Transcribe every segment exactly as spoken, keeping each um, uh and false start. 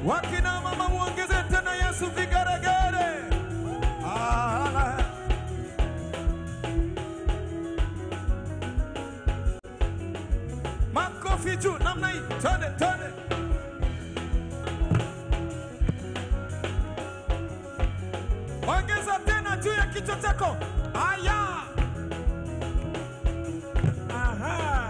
Wakina mama muongeze tena Yesu vigeregere. Ah, makofi juu namna hii. Twende twende. Ongeza tena juu ya kichwa chako. Aya. Aha.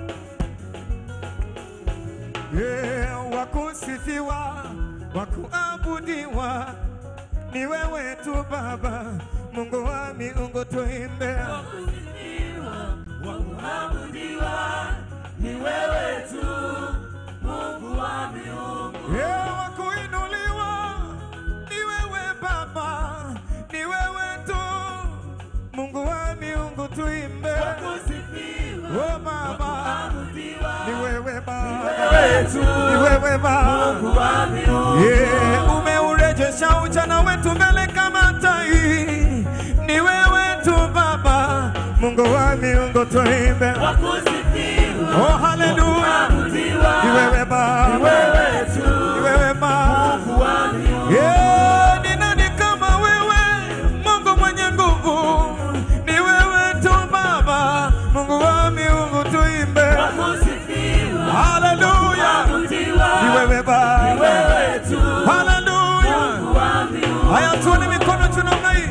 Yeah, wakusifiwa, wakuabudiwa ni wewe tu Baba, Mungu wa miungu tuimbe. Wakusifiwa, wakuabudiwa ni wewe tu, Mungu wa miungu. Yeah, wakuinuliwa ni wewe Baba, ni wewe tu, Mungu wa miungu tuimbe. Wakusifiwa, oh Baba, wakuabudiwa ni wewe Baba, ni wewe tu, ni wewe Baba, Mungu wa miungu. Yeah, umeurejesha ujana wetu mbele kama tai. Ni wewe tu Baba, Mungu wa miungu tuimbe. Wakusifiwa, oh haleluya, ni wewe Baba, ni wewe tu, ni wewe Baba, Mungu wa miungu. Yeah, ni nani kama wewe, Mungu mwenye nguvu. Ni wewe tu Baba, Mungu wa miungu tuimbe. Wakusifiwa, haleluya, ni wewe Baba, ni wewe tu, haleluya. Mungu wa miungu. Haya, tuone mikono juu namna hii.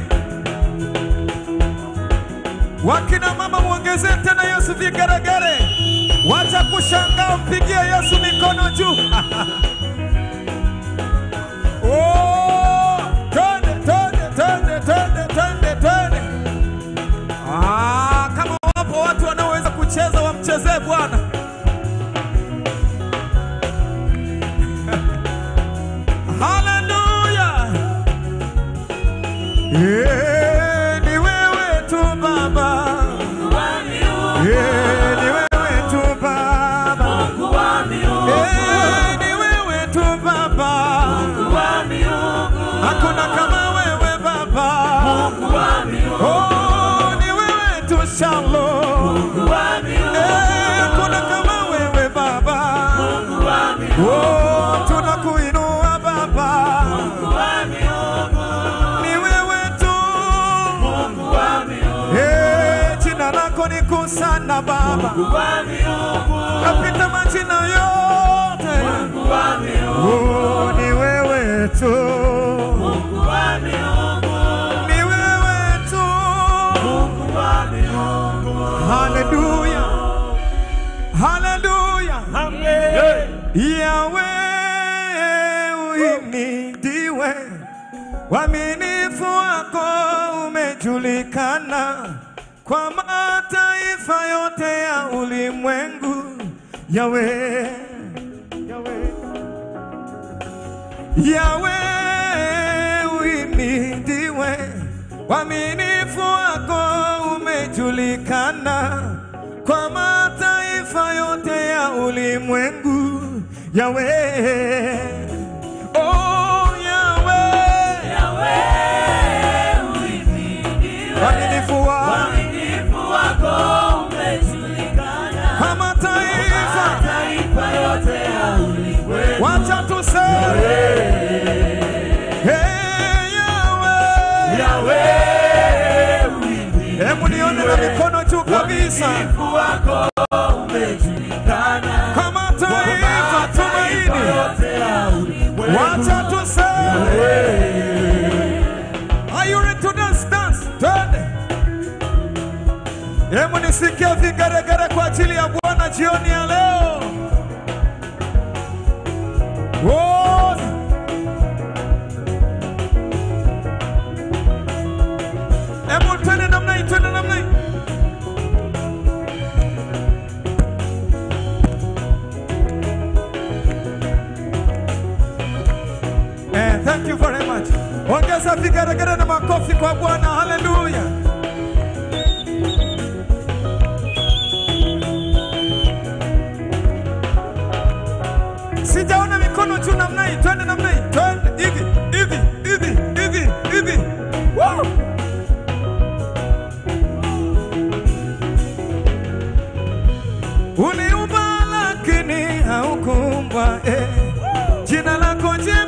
Wakina mama muongeze tena Yesu vigeregere. Wacha kushangaa, mpigie Yesu mikono juu. Oh, twende twende twende twende twende twende. Ah, kama wapo watu wanaoweza kucheza wamchezee Bwana. Haleluya. Yeah, ni wewe tu Baba, Mungu wa miungu. yeah, ni wewe tu Baba, Mungu wa miungu. yeah, ni wewe tu Baba, Mungu wa miungu. hakuna kama wewe Baba, Mungu wa miungu. oh, ni wewe tu Shalom, Mungu wa miungu. yeah, hakuna kama wewe Baba, Mungu wa miungu. oh, tunakuinua Baba, Mungu wa miungu. ni wewe tu, Mungu wa miungu. eh, jina lako ni kuu sana Baba, Mungu wa miungu. napita majina yote, Mungu wa miungu. oh, ni wewe tu, Mungu wa miungu. ni wewe tu, Mungu wa miungu. haleluya, haleluya, Amen. Yahweh uhimidiwe, uaminifu wako umejulikana kwa mataifa yote ya ulimwengu. Yahweh, Yahweh, Yahweh uhimidiwe, uaminifu wako umejulikana kwa mataifa yote ya ulimwengu. Yahweh, oh Yahweh, Yahweh uhimidiwe, uaminifu wako uaminifu wako umejulikana kwa mataifa, mataifa yote ya ulimwengu. wacha tuseme hey Yahweh, Yahweh uhimidiwe, hebu nione na mikono juu kabisa. uaminifu wako umejulikana Kwa mataifa tumaini, yote ya ulimwengu. wacha tuseme. Are you ready to dance? Dance, twende. Hebu nisikie vigeregere kwa ajili ya Bwana jioni ya leo. Oh. Hebu twende namna hii, twende namna hii. Eh, thank you very much. Ongeza vigeregere na makofi kwa Bwana. Haleluya. Sijaona mikono juu namna hii. Twende namna hii. Twende hivi, hivi, hivi, hivi, hivi. Woo! Uliumba lakini haukuumbwa, eh. Jina lako je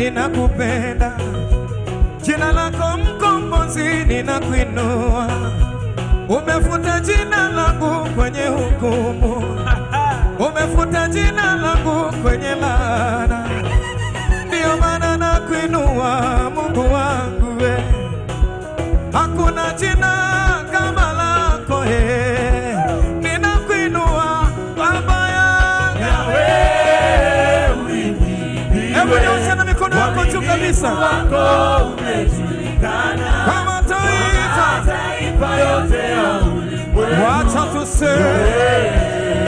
ninakupenda. Jina lako mkombozi ninakuinua. Umefuta jina langu kwenye hukumu. Umefuta jina langu kwenye laana. Ndio maana nakuinua Mungu wangu we. Hakuna jina kama lako he. Ninakuinua Baba yangu. Yahweh uhimidiwe. Hebu nyosha na mikono yako juu kabisa. Wako umejulikana. Kama taifa. Taifa yote ya ulimwengu. Wacha tuseme.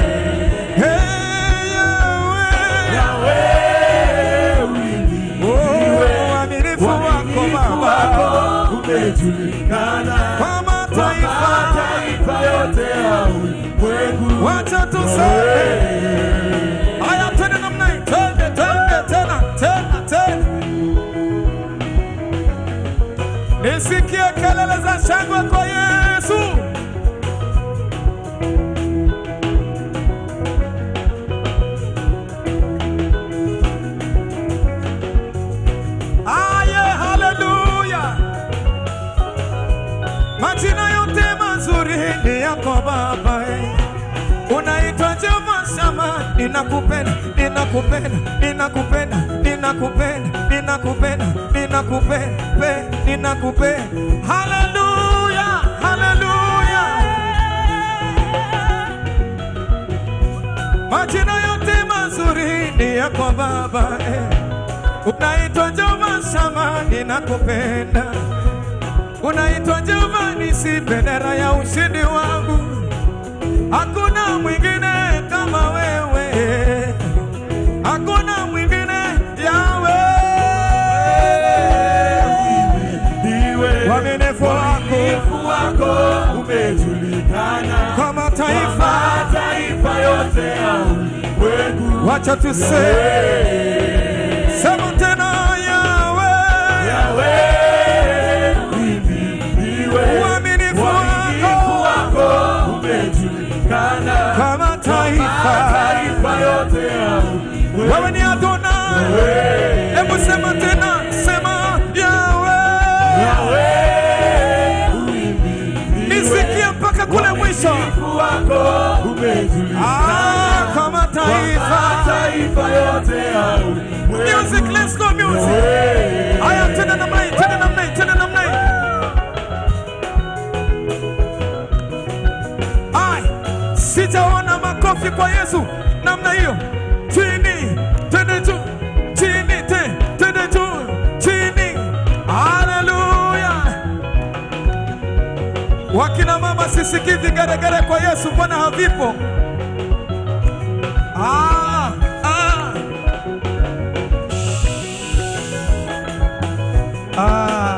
Umejulikana kama taifa, taifa yote ya ulimwengu. Wacha tuseme. Haya tena namna hii, tena tena tena tena tena. Nisikie kelele za shangwe kwa Yesu. Majina yote mazuri ni yako Baba. Unaitwa Jehova Shama. Ninakupenda, ninakupenda, ninakupenda, ninakupenda, ninakupenda, ninakupenda, ninakupenda. Haleluya, haleluya. Majina yote mazuri ni yako Baba. Unaitwa Jehova Shama. Ninakupenda. Unaitwa Jehova Nisi, bendera ya ushindi wangu. Hakuna mwingine kama wewe. Hakuna mwingine Yahweh. Uaminifu wako umejulikana kama taifa, taifa yote ya ulimwengu. Wacha tuseme. Sema tena Yahweh. Yahweh. Uaminifu wako umejulikana kama taifa, taifa yote ya ulimwengu. Wewe ni Adonai. Hebu sema tena, sema Yahweh. Yahweh uhimidiwe. Nisikie mpaka kule mwisho. Uaminifu wako umejulikana Ah, kama taifa, taifa yote ya ulimwengu. Music, let's go music. Haya tena namna hii, tena namna hii, tena namna hii. Sijaona makofi kwa Yesu namna hiyo. Chini, tende juu. Chini, tende juu. Chini. Haleluya. Wakina mama sisikii vigeregere kwa Yesu, mbona havipo? Ah, ah. Ah.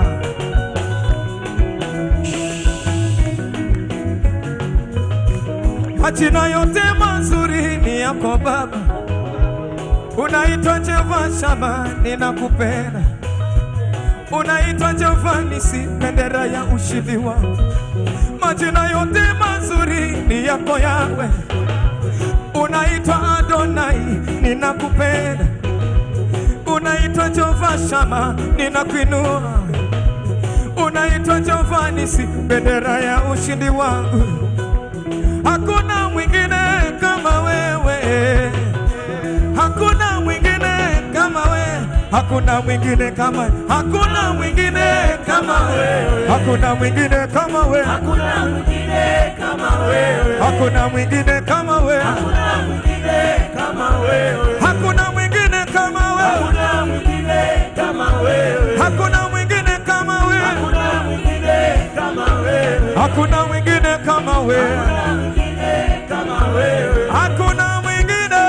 Majina yote mazuri ni yako Baba. Unaitwa Jehova Shama, ninakupenda. Unaitwa Jehova Nisi, bendera ya ushindi wangu. Majina yote mazuri ni yako Yahweh. Unaitwa Adonai, ninakupenda. Unaitwa Jehova Shama, ninakuinua. Unaitwa Jehova Nisi, bendera ya ushindi wangu. Hakuna mwingine kama wewe. Hakuna mwingine kama wewe. Hakuna mwingine kama wewe. Hakuna mwingine kama wewe. Hakuna mwingine kama wewe. Hakuna mwingine kama wewe. Hakuna mwingine kama wewe. Hakuna mwingine kama wewe. Hakuna mwingine kama wewe. Hakuna mwingine kama wewe. Hakuna mwingine kama wewe. Hakuna mwingine kama wewe. Hakuna mwingine kama wewe. Kama wewe. Hakuna mwingine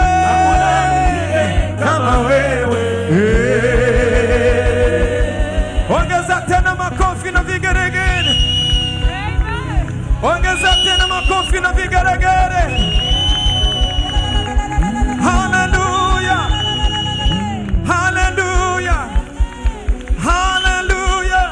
kama wewe. Ongeza tena makofi na vigeregere. Ongeza tena makofi na vigeregere. Haleluya. Haleluya. Haleluya.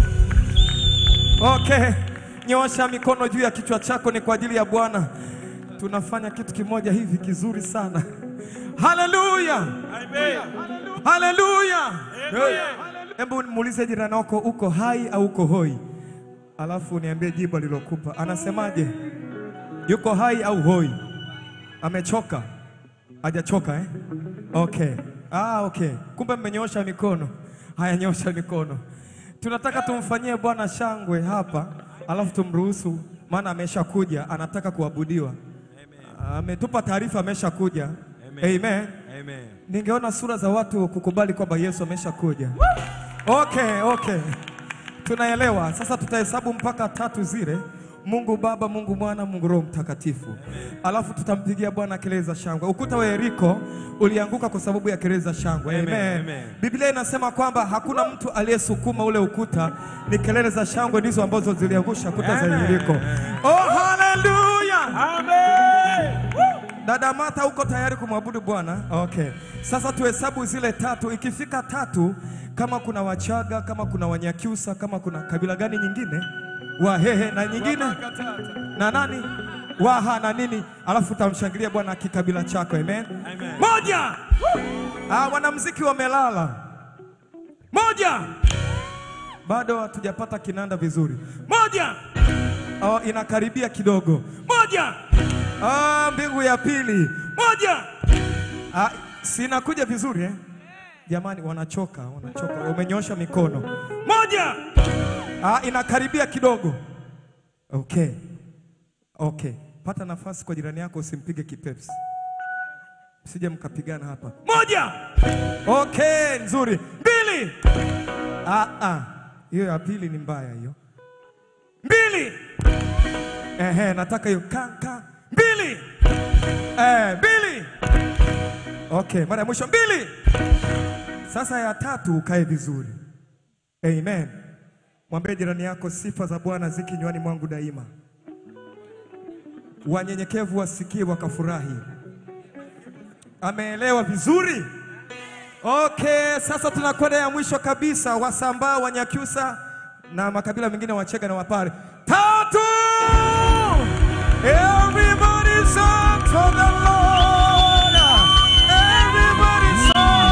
Okay. Nyosha mikono juu ya kichwa chako, ni kwa ajili ya Bwana. tunafanya kitu kimoja hivi kizuri sana. Haleluya. Amen. Haleluya. Amen. Hebu muulize jirani wako, uko hai au uko hoi? Alafu niambie jibu alilokupa. Anasemaje? Yuko hai au hoi? Amechoka? Hajachoka eh? Okay. Ah, okay. Kumbe mmenyoosha mikono. Haya, nyosha mikono. Tunataka tumfanyie Bwana shangwe hapa, alafu tumruhusu, maana ameshakuja, anataka kuabudiwa. Ametupa taarifa ameshakuja. Amen. Amen. Amen. Ningeona sura za watu kukubali kwamba Yesu ameshakuja. Okay, okay. Tunaelewa. Sasa tutahesabu mpaka tatu zile. Mungu Baba, Mungu Mwana, Mungu Roho Mtakatifu. Amen. Alafu tutampigia Bwana kelele za shangwe. Ukuta wa Yeriko ulianguka kwa sababu ya kelele za shangwe. Amen. Amen. Amen. Biblia inasema kwamba hakuna mtu aliyesukuma ule ukuta, ni kelele za shangwe ndizo ambazo ziliangusha kuta za Yeriko. Oh, hallelujah. Amen. Dada Martha, uko tayari kumwabudu Bwana? Okay. Sasa tuhesabu zile tatu. Ikifika tatu, kama kuna Wachaga, kama kuna Wanyakyusa, kama kuna kabila gani nyingine, Wahehe na nyingine na nani, Waha na nini, alafu utamshangilia Bwana kikabila chako. Amen. Amen. Moja. Ah, wanamuziki wamelala. Moja. Bado hatujapata kinanda vizuri. Moja. Oh, inakaribia kidogo. Moja. Ah, mbingu ya pili. Moja. Ah, sinakuja vizuri eh? Jamani, wanachoka, wanachoka. Umenyosha mikono. Moja. Ah, inakaribia kidogo. Okay. Okay. Pata nafasi kwa jirani yako, usimpige kipepsi. Msije mkapigana hapa. Moja. Okay, nzuri. Mbili. Ah ah. Hiyo ya pili ni mbaya hiyo. Mbili. Ehe, nataka hiyo kanka. Mbili. Eh, mbili. Okay, mara ya mwisho mbili. Sasa ya tatu ukae vizuri. Amen. Mwambie jirani yako, sifa za Bwana ziki kinywani mwangu daima. Wanyenyekevu wasikie wakafurahi. Ameelewa vizuri? Okay, sasa tunakwenda ya mwisho kabisa, Wasambaa, Wanyakyusa na makabila mengine, Wachega na Wapare. Tatu! Everybody sing to the Lord. Everybody sing.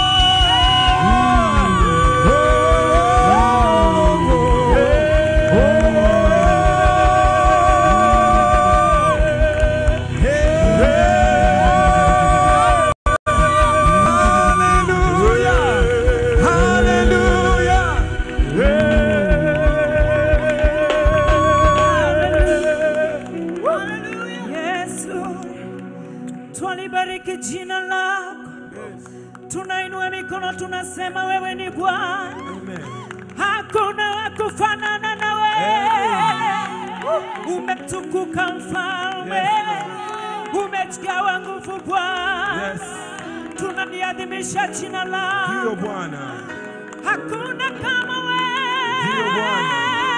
Jina lako. Tunainua mikono tunasema wewe ni Bwana. Hakuna wa kufanana na wewe. Umetukuka mfalme. Umejawa nguvu Bwana. Tunaliadhimisha jina lako. Ndio Bwana. Hakuna kama wewe. Ndio Bwana.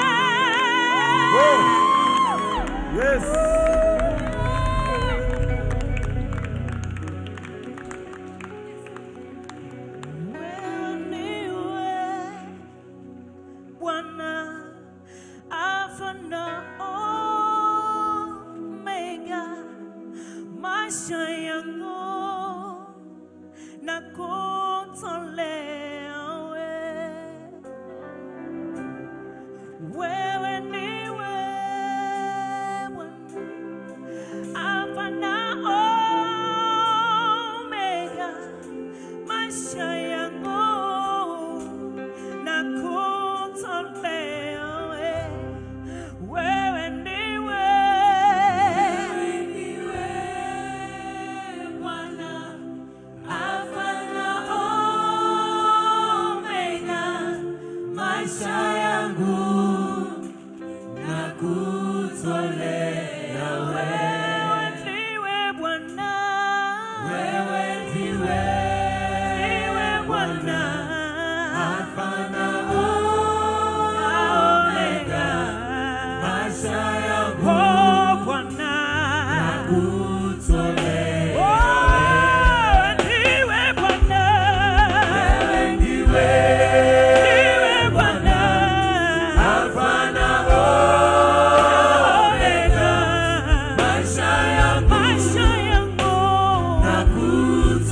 Oh. Yes.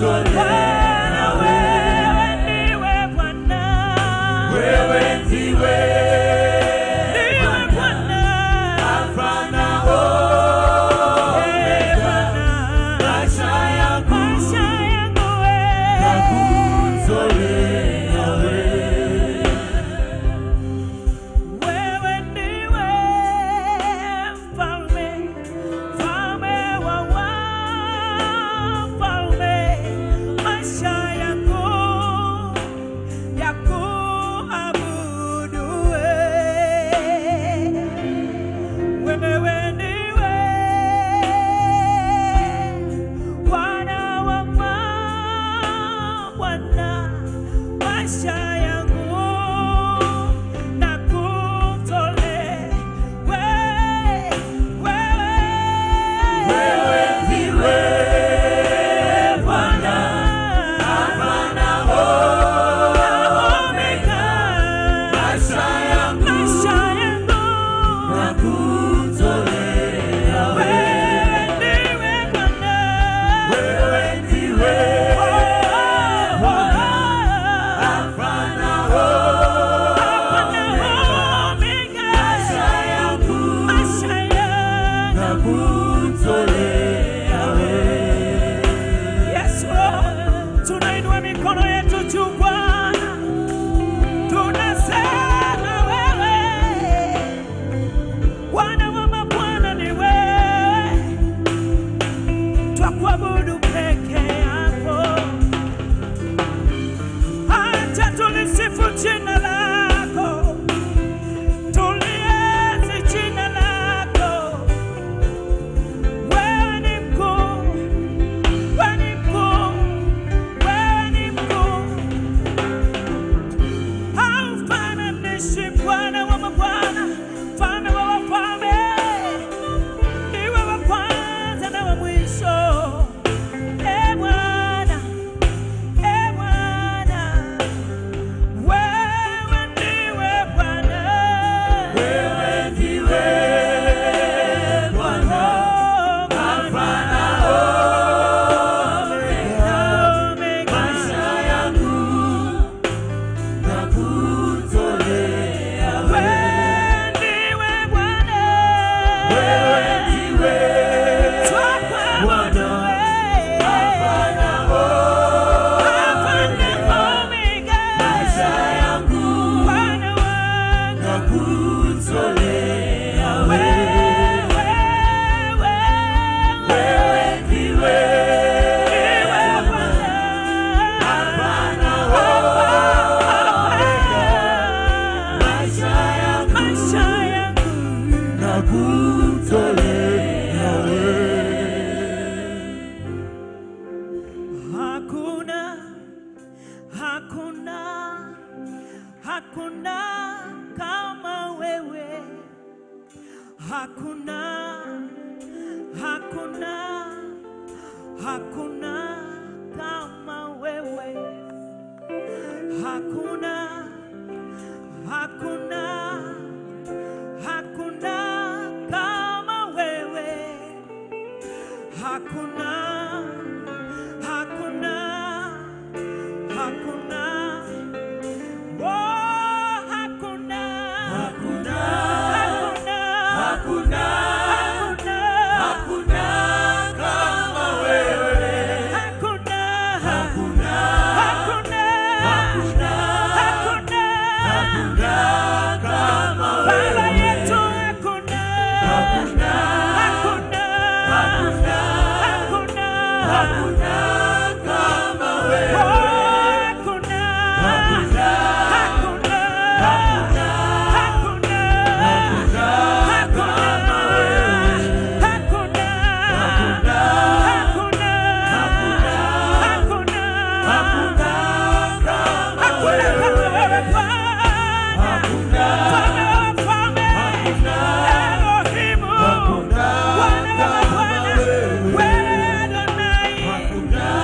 Hakuna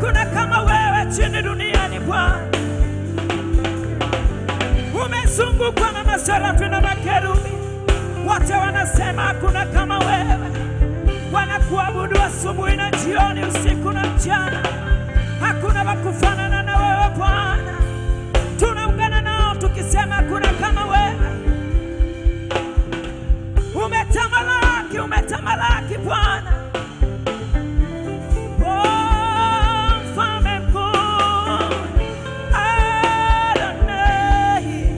Hakuna kama wewe chini duniani Bwana. Umezungukwa na maserafi na makerubi, wote wanasema hakuna kama wewe. Wanakuabudu asubuhi na jioni, usiku na mchana. Hakuna wakufanana na wewe Bwana. Tunaungana nao tukisema hakuna kama wewe. Umetamalaki, umetamalaki Bwana. Oh, mfalme mkuu, Adonai.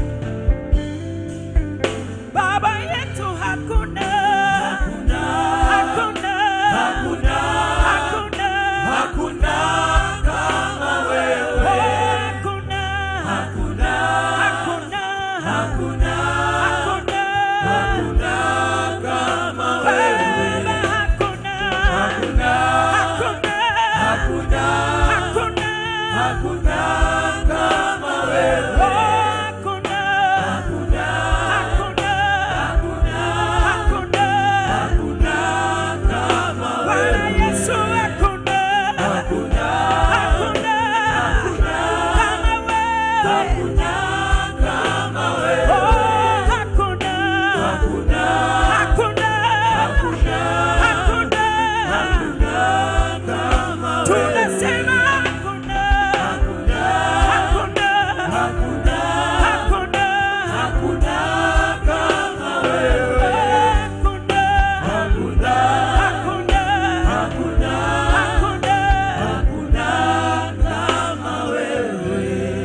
Baba yetu hakuna, hakuna, hakuna, hakuna, hakuna, Hakuna kama wewe. hakuna, Hakuna, hakuna, hakuna, hakuna, hakuna kama wewe. hakuna, Hakuna, hakuna, hakuna, hakuna, hakuna kama wewe. hakuna, Hakuna, hakuna, hakuna, hakuna. hakuna kama Bwana wewe. Yesu hakuna, Hakuna, hakuna kama wewe. hakuna kama wewe. Oh, hakuna, Hakuna, hakuna, hakuna, hakuna. hakuna kama wewe. Tunasema hakuna, Hakuna, hakuna, hakuna, hakuna, hakuna kama wewe. hakuna, Hakuna, hakuna, hakuna, hakuna. hakuna kama wewe.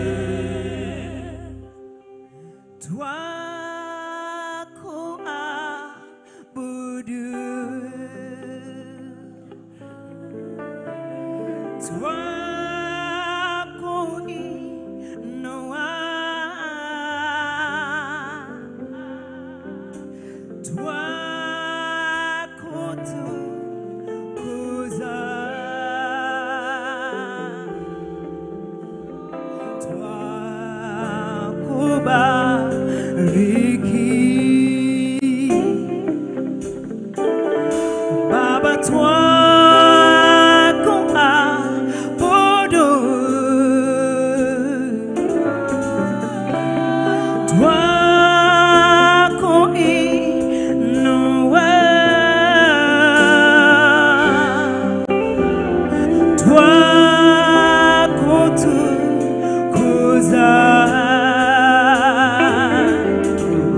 Twakuabudu, twakuinua, twakutukuza, twakubariki Baba, twakuabudu, twakuinua, twakutukuza,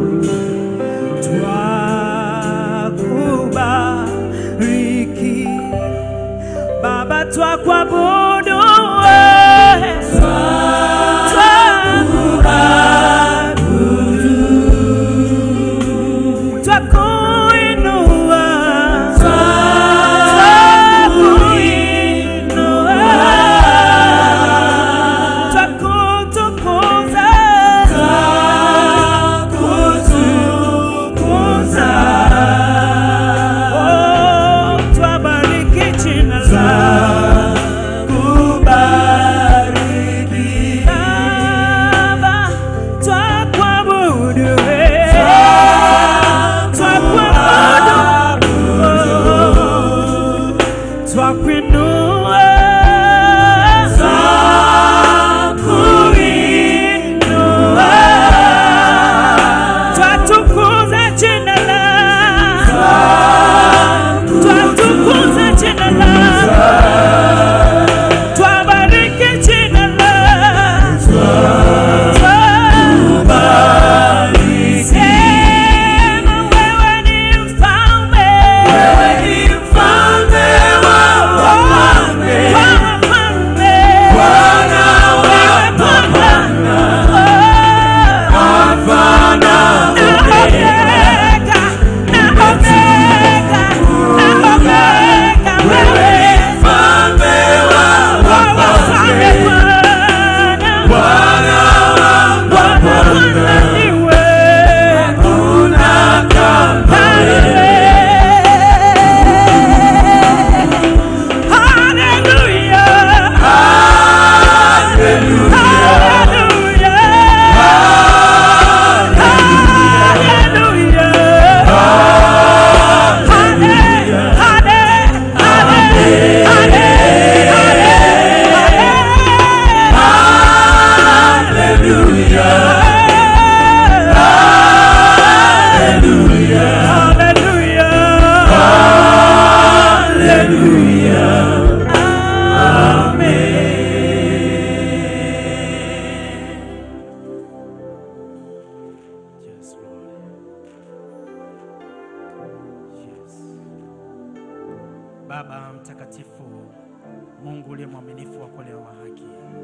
Mungu uliye mwaminifu wa kweli wa haki.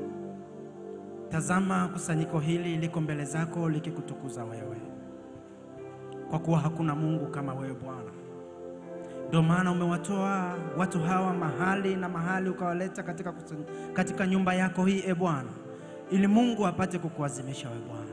Tazama kusanyiko hili liko mbele zako likikutukuza wewe, kwa kuwa hakuna Mungu kama wewe Bwana. Ndio maana umewatoa watu hawa mahali na mahali ukawaleta katika katika nyumba yako hii e Bwana, ili Mungu apate kukuazimisha wewe Bwana.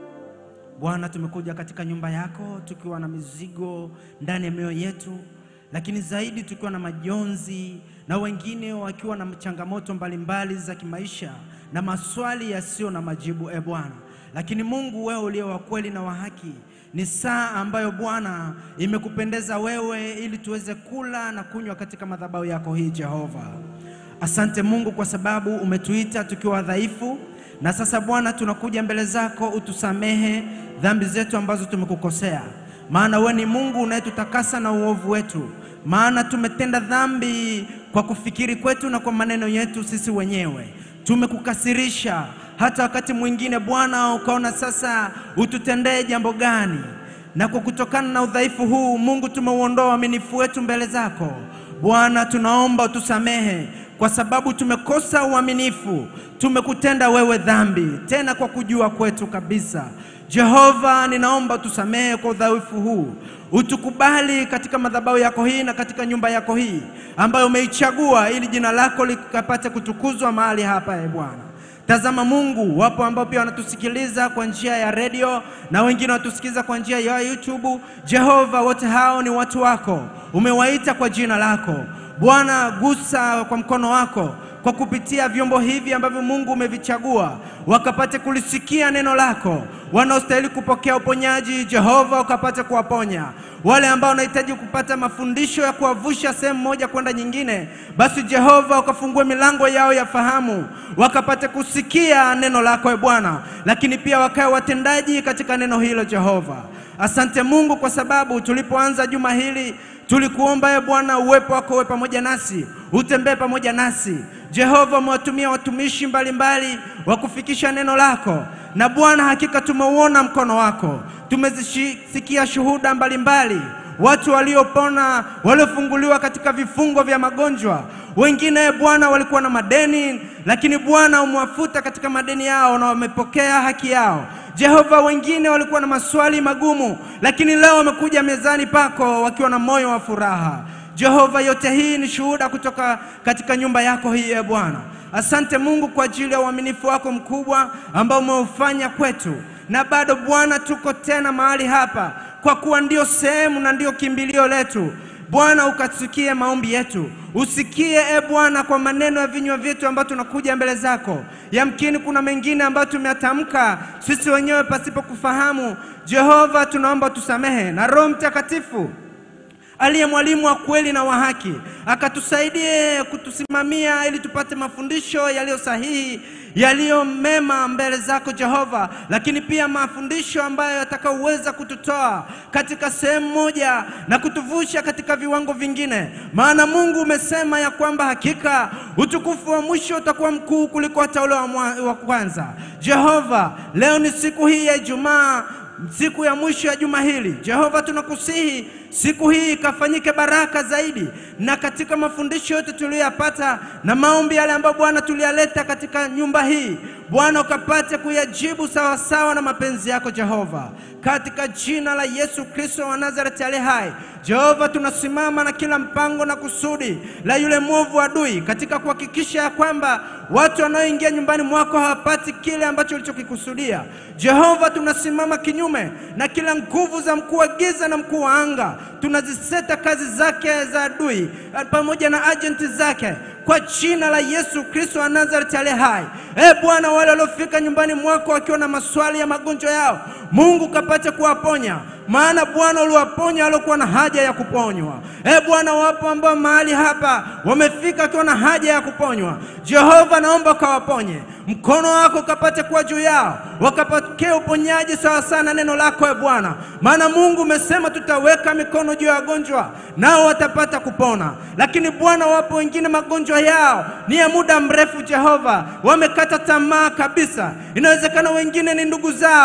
Bwana, tumekuja katika nyumba yako tukiwa na mizigo ndani ya mioyo yetu, lakini zaidi tukiwa na majonzi, na wengine wakiwa na changamoto mbalimbali za kimaisha na maswali yasio na majibu e Bwana. Lakini Mungu, wewe uliye wa kweli na wa haki, ni saa ambayo Bwana imekupendeza wewe ili tuweze kula na kunywa katika madhabahu yako hii Jehova. Asante Mungu kwa sababu umetuita tukiwa dhaifu, na sasa Bwana tunakuja mbele zako utusamehe dhambi zetu ambazo tumekukosea. Maana wewe ni Mungu unayetutakasa na uovu wetu. Maana tumetenda dhambi kwa kufikiri kwetu na kwa maneno yetu sisi wenyewe. Tumekukasirisha hata wakati mwingine Bwana ukaona sasa ututendee jambo gani. Na kwa kutokana na udhaifu huu Mungu tumeuondoa uaminifu wetu mbele zako. Bwana tunaomba utusamehe kwa sababu tumekosa uaminifu, tumekutenda wewe dhambi tena kwa kujua kwetu kabisa. Jehova, ninaomba tusamehe kwa udhaifu huu. Utukubali katika madhabahu yako hii na katika nyumba yako hii ambayo umeichagua ili jina lako likapate kutukuzwa mahali hapa e Bwana. Tazama Mungu, wapo ambao pia wanatusikiliza kwa njia ya radio na wengine wanatusikiliza kwa njia ya YouTube. Jehova, wote hao ni watu wako, umewaita kwa jina lako. Bwana, gusa kwa mkono wako kwa kupitia vyombo hivi ambavyo Mungu umevichagua, wakapate kulisikia neno lako. Wanaostahili kupokea uponyaji Jehova ukapate kuwaponya. Wale ambao wanahitaji kupata mafundisho ya kuwavusha sehemu moja kwenda nyingine, basi Jehova ukafungue milango yao ya fahamu, wakapate kusikia neno lako e Bwana, lakini pia wakae watendaji katika neno hilo Jehova. Asante Mungu kwa sababu tulipoanza juma hili tulikuomba e Bwana uwepo wako uwe pamoja nasi, utembee pamoja nasi. Jehova, umewatumia watumishi mbalimbali wa kufikisha neno lako, na Bwana hakika tumeuona mkono wako. Tumezisikia shuhuda mbalimbali, watu waliopona, waliofunguliwa katika vifungo vya magonjwa. Wengine Bwana walikuwa na madeni, lakini Bwana umewafuta katika madeni yao na wamepokea haki yao. Jehova, wengine walikuwa na maswali magumu, lakini leo wamekuja mezani pako wakiwa na moyo wa furaha. Jehova, yote hii ni shuhuda kutoka katika nyumba yako hii e Bwana. Asante Mungu kwa ajili ya uaminifu wako mkubwa ambao umeufanya kwetu. Na bado Bwana tuko tena mahali hapa kwa kuwa ndio sehemu na ndio kimbilio letu. Bwana, ukasikie maombi yetu. Usikie e Bwana kwa maneno ya vinywa vyetu ambao tunakuja mbele zako. Yamkini kuna mengine ambayo tumeyatamka sisi wenyewe pasipo kufahamu. Jehova, tunaomba tusamehe, na Roho Mtakatifu aliye mwalimu wa kweli na wa haki akatusaidie kutusimamia ili tupate mafundisho yaliyo sahihi, yaliyo mema mbele zako Jehova, lakini pia mafundisho ambayo yatakayoweza kututoa katika sehemu moja na kutuvusha katika viwango vingine. Maana Mungu umesema ya kwamba hakika utukufu wa mwisho utakuwa mkuu kuliko hata ule wa kwanza. Jehova, leo ni siku hii ya Ijumaa, siku ya mwisho ya juma hili. Jehova, tunakusihi siku hii kafanyike baraka zaidi, na katika mafundisho yote tuliyopata na maombi yale ambayo Bwana tuliyaleta katika nyumba hii, Bwana ukapate kuyajibu sawa sawa na mapenzi yako Jehova, katika jina la Yesu Kristo wa Nazareti aliye hai. Jehova, tunasimama na kila mpango na kusudi la yule mwovu adui katika kuhakikisha ya kwamba watu wanaoingia nyumbani mwako hawapati kile ambacho ulichokikusudia. Jehova, tunasimama kinyume na kila nguvu za mkuu wa giza na mkuu wa anga. Tunaziseta kazi zake za adui pamoja na agenti zake kwa jina la Yesu Kristo wa Nazareti aliye hai. E Bwana, wale waliofika nyumbani mwako wakiwa na maswali ya magonjwa yao, Mungu kapate kuwaponya. Maana Bwana uliwaponya waliokuwa na haja ya kuponywa. E Bwana, wapo ambao mahali hapa wamefika wakiwa na haja ya kuponywa. Jehova, naomba kawaponye. Mkono wako kapate kuwa juu yao, wakapokea uponyaji sawa sana neno lako e Bwana. Maana Mungu umesema tutaweka mikono juu ya wagonjwa nao watapata kupona. Lakini Bwana, wapo wengine magonjwa yao ni ya muda mrefu Jehova, wamekata tamaa kabisa. Inawezekana wengine ni ndugu zao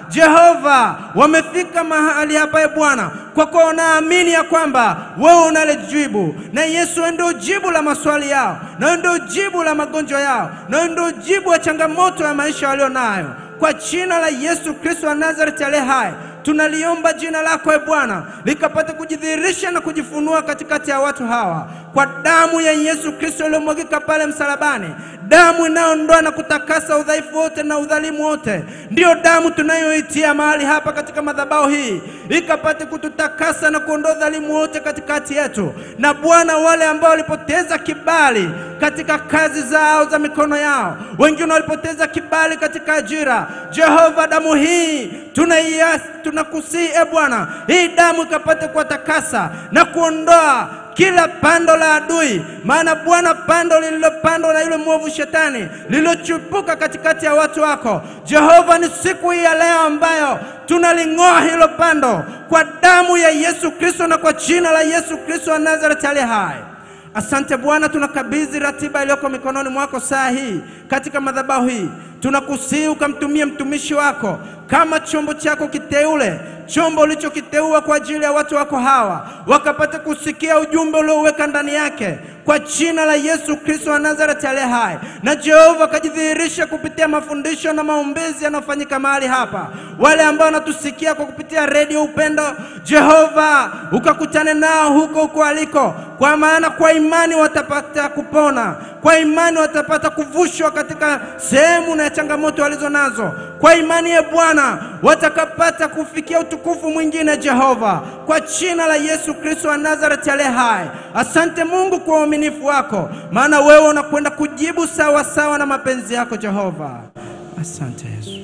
Jehova, wamefika mahali hapa e Bwana, kwa kuwa wanaamini ya kwamba wewe unalijibu. Na Yesu ndio jibu la maswali yao, na ndio jibu la magonjwa yao, na ndio jibu ya changamoto ya maisha walio nayo. Kwa jina la Yesu Kristo wa Nazareti aliye hai, tunaliomba jina lako e Bwana likapate kujidhihirisha na kujifunua katikati ya watu hawa. Kwa damu ya Yesu Kristo iliyomwagika pale msalabani, damu inayoondoa na kutakasa udhaifu wote na udhalimu wote, ndio damu tunayoitia mahali hapa katika madhabahu hii, ikapate kututakasa na kuondoa udhalimu wote katikati yetu. Na Bwana, wale ambao walipoteza kibali katika kazi zao za mikono yao, wengine walipoteza kibali katika ajira, Jehova, damu hii tunaiasi, tunakusihi e Bwana, hii damu ikapate kuwatakasa na kuondoa kila pando la adui. Maana Bwana, pando lililopandwa na yule mwovu shetani lililochipuka katikati ya watu wako, Jehova, ni siku hii ya leo ambayo tunaling'oa hilo pando kwa damu ya Yesu Kristo na kwa jina la Yesu Kristo wa Nazareti aliye hai. Asante Bwana, tunakabidhi ratiba iliyoko mikononi mwako saa hii katika madhabahu hii. Tunakusihi ukamtumie mtumishi wako kama chombo chako kiteule, chombo ulichokiteua kwa ajili ya watu wako hawa, wakapate kusikia ujumbe ulioweka ndani yake kwa jina la Yesu Kristo wa Nazareti aliye hai. Na Jehova, kajidhihirisha kupitia mafundisho na maombezi yanayofanyika mahali hapa. Wale ambao wanatusikia kwa kupitia redio Upendo, Jehova, ukakutane nao huko huko aliko, kwa maana kwa imani watapata kupona, kwa imani watapata kuvushwa katika sehemu na changamoto walizo nazo. Kwa imani ya Bwana watakapata kufikia utukufu mwingine, Jehova, kwa jina la Yesu Kristo wa Nazareti aliye hai. Asante Mungu kwa uaminifu wako, maana wewe unakwenda kujibu sawa sawa na mapenzi yako, Jehova. Asante Yesu.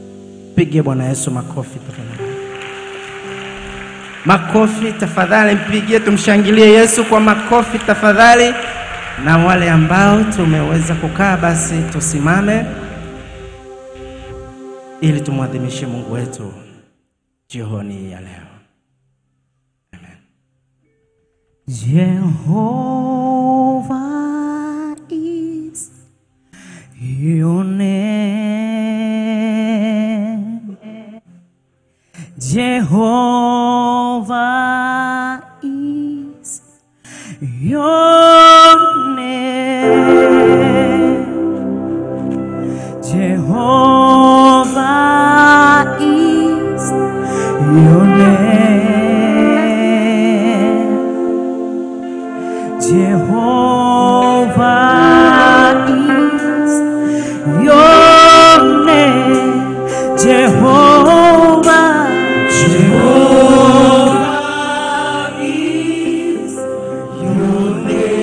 Pigie Bwana Yesu makofi tafadhali. Makofi tafadhali, mpigie, tumshangilie Yesu kwa makofi tafadhali. Na wale ambao tumeweza kukaa, basi tusimame ili tumwadhimishe Mungu wetu jioni ya leo. Amen. Jehovah is your name. Jehovah is your name. Jehovah is your name. Jehovah is your name. Jehovah, Jehovah is your name.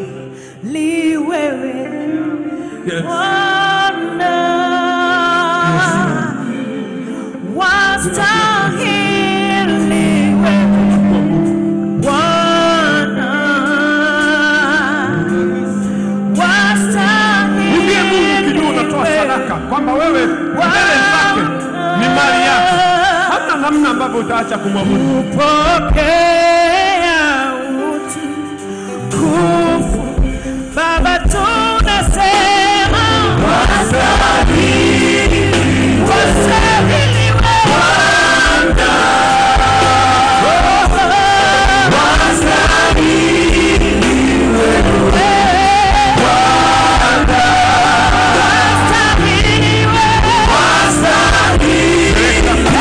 Tutaacha kumwabudu. Pokea utukufu Baba, tunasema wastahili, wastahili wewe, wastahili wewe, wastahili wewe, wastahili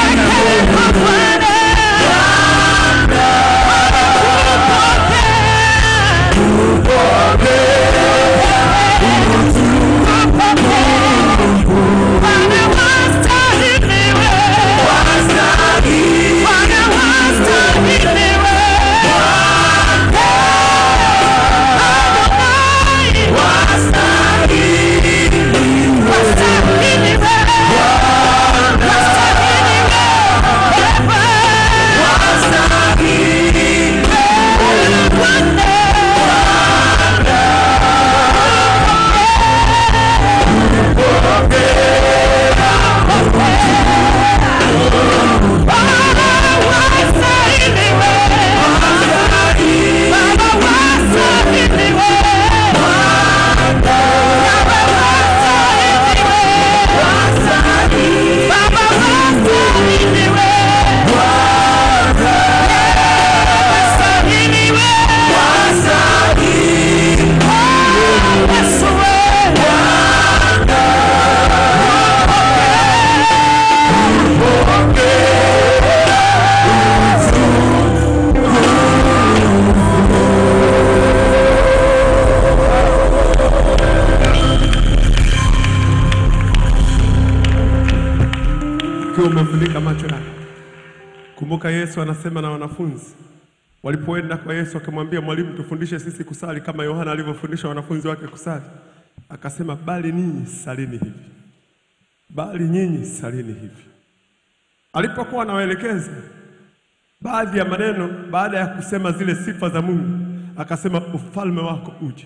Umefunika macho yako. Kumbuka Yesu anasema na wanafunzi walipoenda kwa Yesu akamwambia, mwalimu, tufundishe sisi kusali kama Yohana alivyofundisha wanafunzi wake kusali. Akasema, bali ninyi salini hivi, bali nyinyi salini hivi. Alipokuwa anawaelekeza baadhi ya maneno, baada ya kusema zile sifa za Mungu, akasema, ufalme wako uje,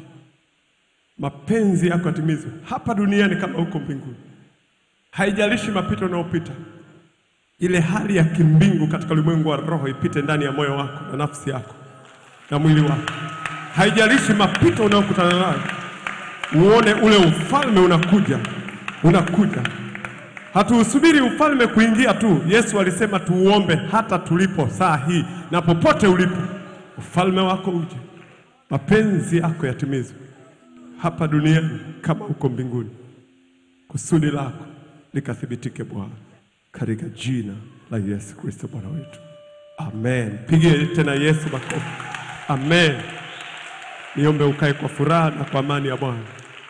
mapenzi yako yatimizwe hapa duniani kama huko mbinguni. Haijalishi mapito unayopita, ile hali ya kimbingu katika ulimwengu wa roho ipite ndani ya moyo wako na nafsi yako na mwili wako. Haijalishi mapito unayokutana nayo, uone ule ufalme unakuja, unakuja. Hatuusubiri ufalme kuingia tu. Yesu alisema tuuombe hata tulipo saa hii na popote ulipo. Ufalme wako uje, mapenzi yako yatimizwe hapa duniani kama huko mbinguni. Kusudi lako likathibitike Bwana, katika jina la Yesu Kristo Bwana wetu. Amen. Pigie tena Yesu makofi. Amen. Niombe ukae kwa furaha na kwa amani ya Bwana.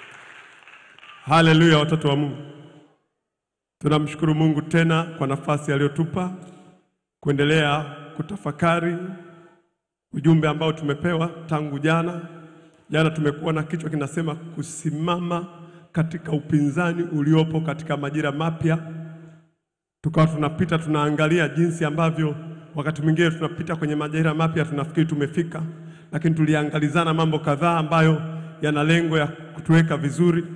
Haleluya, watoto wa Mungu. Tunamshukuru Mungu tena kwa nafasi aliyotupa kuendelea kutafakari ujumbe ambao tumepewa tangu jana. Jana tumekuwa na kichwa kinasema kusimama katika upinzani uliopo katika majira mapya. Tukawa tunapita tunaangalia jinsi ambavyo wakati mwingine tunapita kwenye majira mapya tunafikiri tumefika, lakini tuliangalizana mambo kadhaa ambayo yana lengo ya kutuweka vizuri.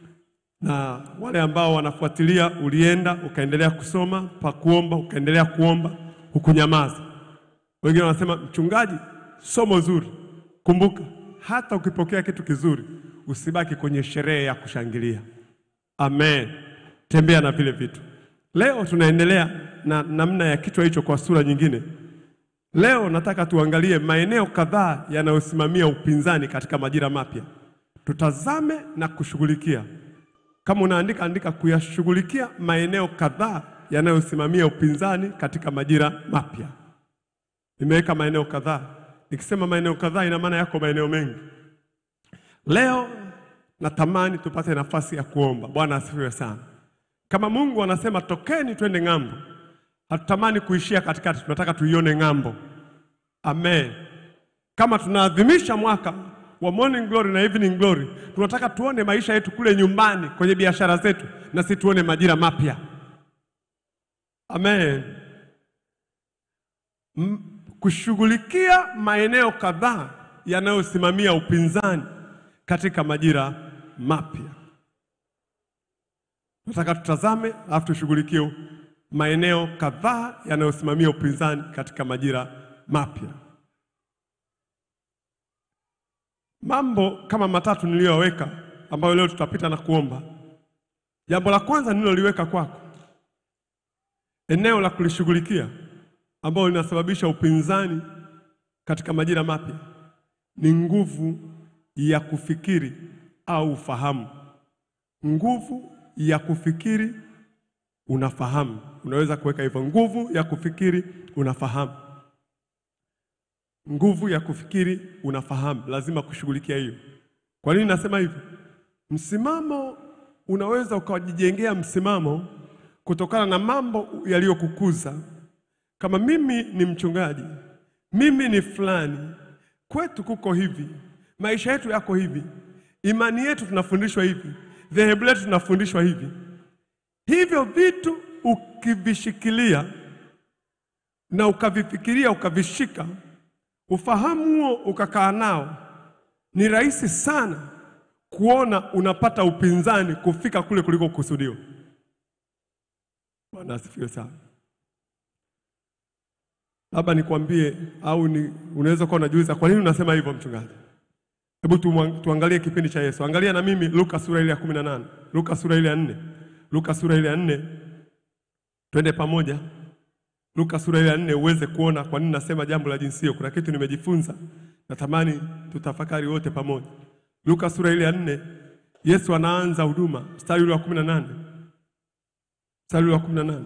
Na wale ambao wanafuatilia, ulienda ukaendelea kusoma, pa kuomba ukaendelea kuomba, hukunyamaza. Wengine wanasema, mchungaji, somo zuri. Kumbuka, hata ukipokea kitu kizuri, usibaki kwenye sherehe ya kushangilia. Amen. Tembea na vile vitu. Leo tunaendelea na namna ya kichwa hicho kwa sura nyingine. Leo nataka tuangalie maeneo kadhaa yanayosimamia upinzani katika majira mapya. Tutazame na kushughulikia. Kama unaandika, andika kuyashughulikia maeneo kadhaa yanayosimamia upinzani katika majira mapya. Nimeweka maeneo kadhaa. Nikisema maeneo kadhaa ina maana yako maeneo mengi. Leo natamani tupate nafasi ya kuomba. Bwana asifiwe sana. Kama Mungu anasema tokeni twende ng'ambo, hatutamani kuishia katikati, tunataka tuione ng'ambo. Amen. Kama tunaadhimisha mwaka wa Morning Glory na Evening Glory, tunataka tuone maisha yetu kule nyumbani, kwenye biashara zetu, na si tuone majira mapya. Amen. M kushughulikia maeneo kadhaa yanayosimamia upinzani katika majira mapya. Nataka tutazame alafu tushughulikie maeneo kadhaa yanayosimamia upinzani katika majira mapya. Mambo kama matatu niliyoweka ambayo leo tutapita na kuomba. Jambo la kwanza nililoliweka kwako, eneo la kulishughulikia ambalo linasababisha upinzani katika majira mapya, ni nguvu ya kufikiri au ufahamu. Nguvu ya kufikiri unafahamu. Unaweza kuweka hivyo, nguvu ya kufikiri unafahamu. Nguvu ya kufikiri unafahamu, lazima kushughulikia hiyo. Kwa nini nasema hivyo? Msimamo, unaweza ukajijengea msimamo kutokana na mambo yaliyokukuza. Kama mimi ni mchungaji, mimi ni fulani, kwetu kuko hivi, maisha yetu yako hivi, imani yetu tunafundishwa hivi, dhehebu letu tunafundishwa hivi. Hivyo vitu ukivishikilia na ukavifikiria, ukavishika, ufahamu huo ukakaa nao, ni rahisi sana kuona unapata upinzani kufika kule kuliko kukusudiwa. Bwana asifiwe sana. Labda nikwambie, au ni unaweza kuwa unajiuliza kwa nini unasema hivyo mchungaji? Hebu tuangalie kipindi cha Yesu. Angalia na mimi Luka sura ile ya kumi na nane. Luka sura ile ya nne. Luka sura ile ya nne. Twende pamoja. Luka sura ile ya nne uweze kuona kwa nini nasema jambo la jinsi hiyo. Kuna kitu nimejifunza, natamani tutafakari wote pamoja. Luka sura ile ya nne, Yesu anaanza huduma, mstari ule wa kumi na nane. Mstari ule wa kumi na nane.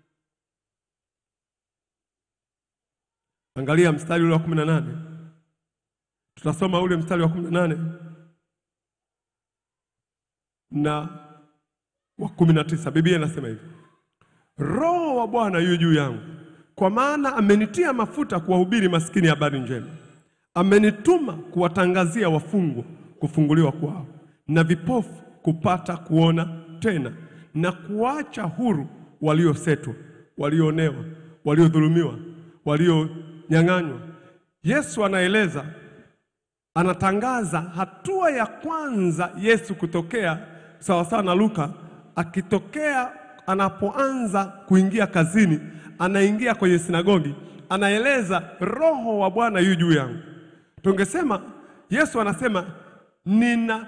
Angalia mstari ule wa kumi na nane. Tutasoma ule mstari wa kumi na nane na wa kumi na tisa. Biblia inasema hivi: Roho wa Bwana yu juu yangu, kwa maana amenitia mafuta kuwahubiri maskini habari njema. Amenituma kuwatangazia wafungwa kufunguliwa kwao, na vipofu kupata kuona tena, na kuacha huru waliosetwa, walioonewa, waliodhulumiwa, walionyang'anywa. Yesu anaeleza, anatangaza hatua ya kwanza Yesu kutokea, sawa sawa na Luka, akitokea anapoanza kuingia kazini, anaingia kwenye sinagogi, anaeleza Roho wa Bwana yu juu yangu. Tungesema Yesu anasema nina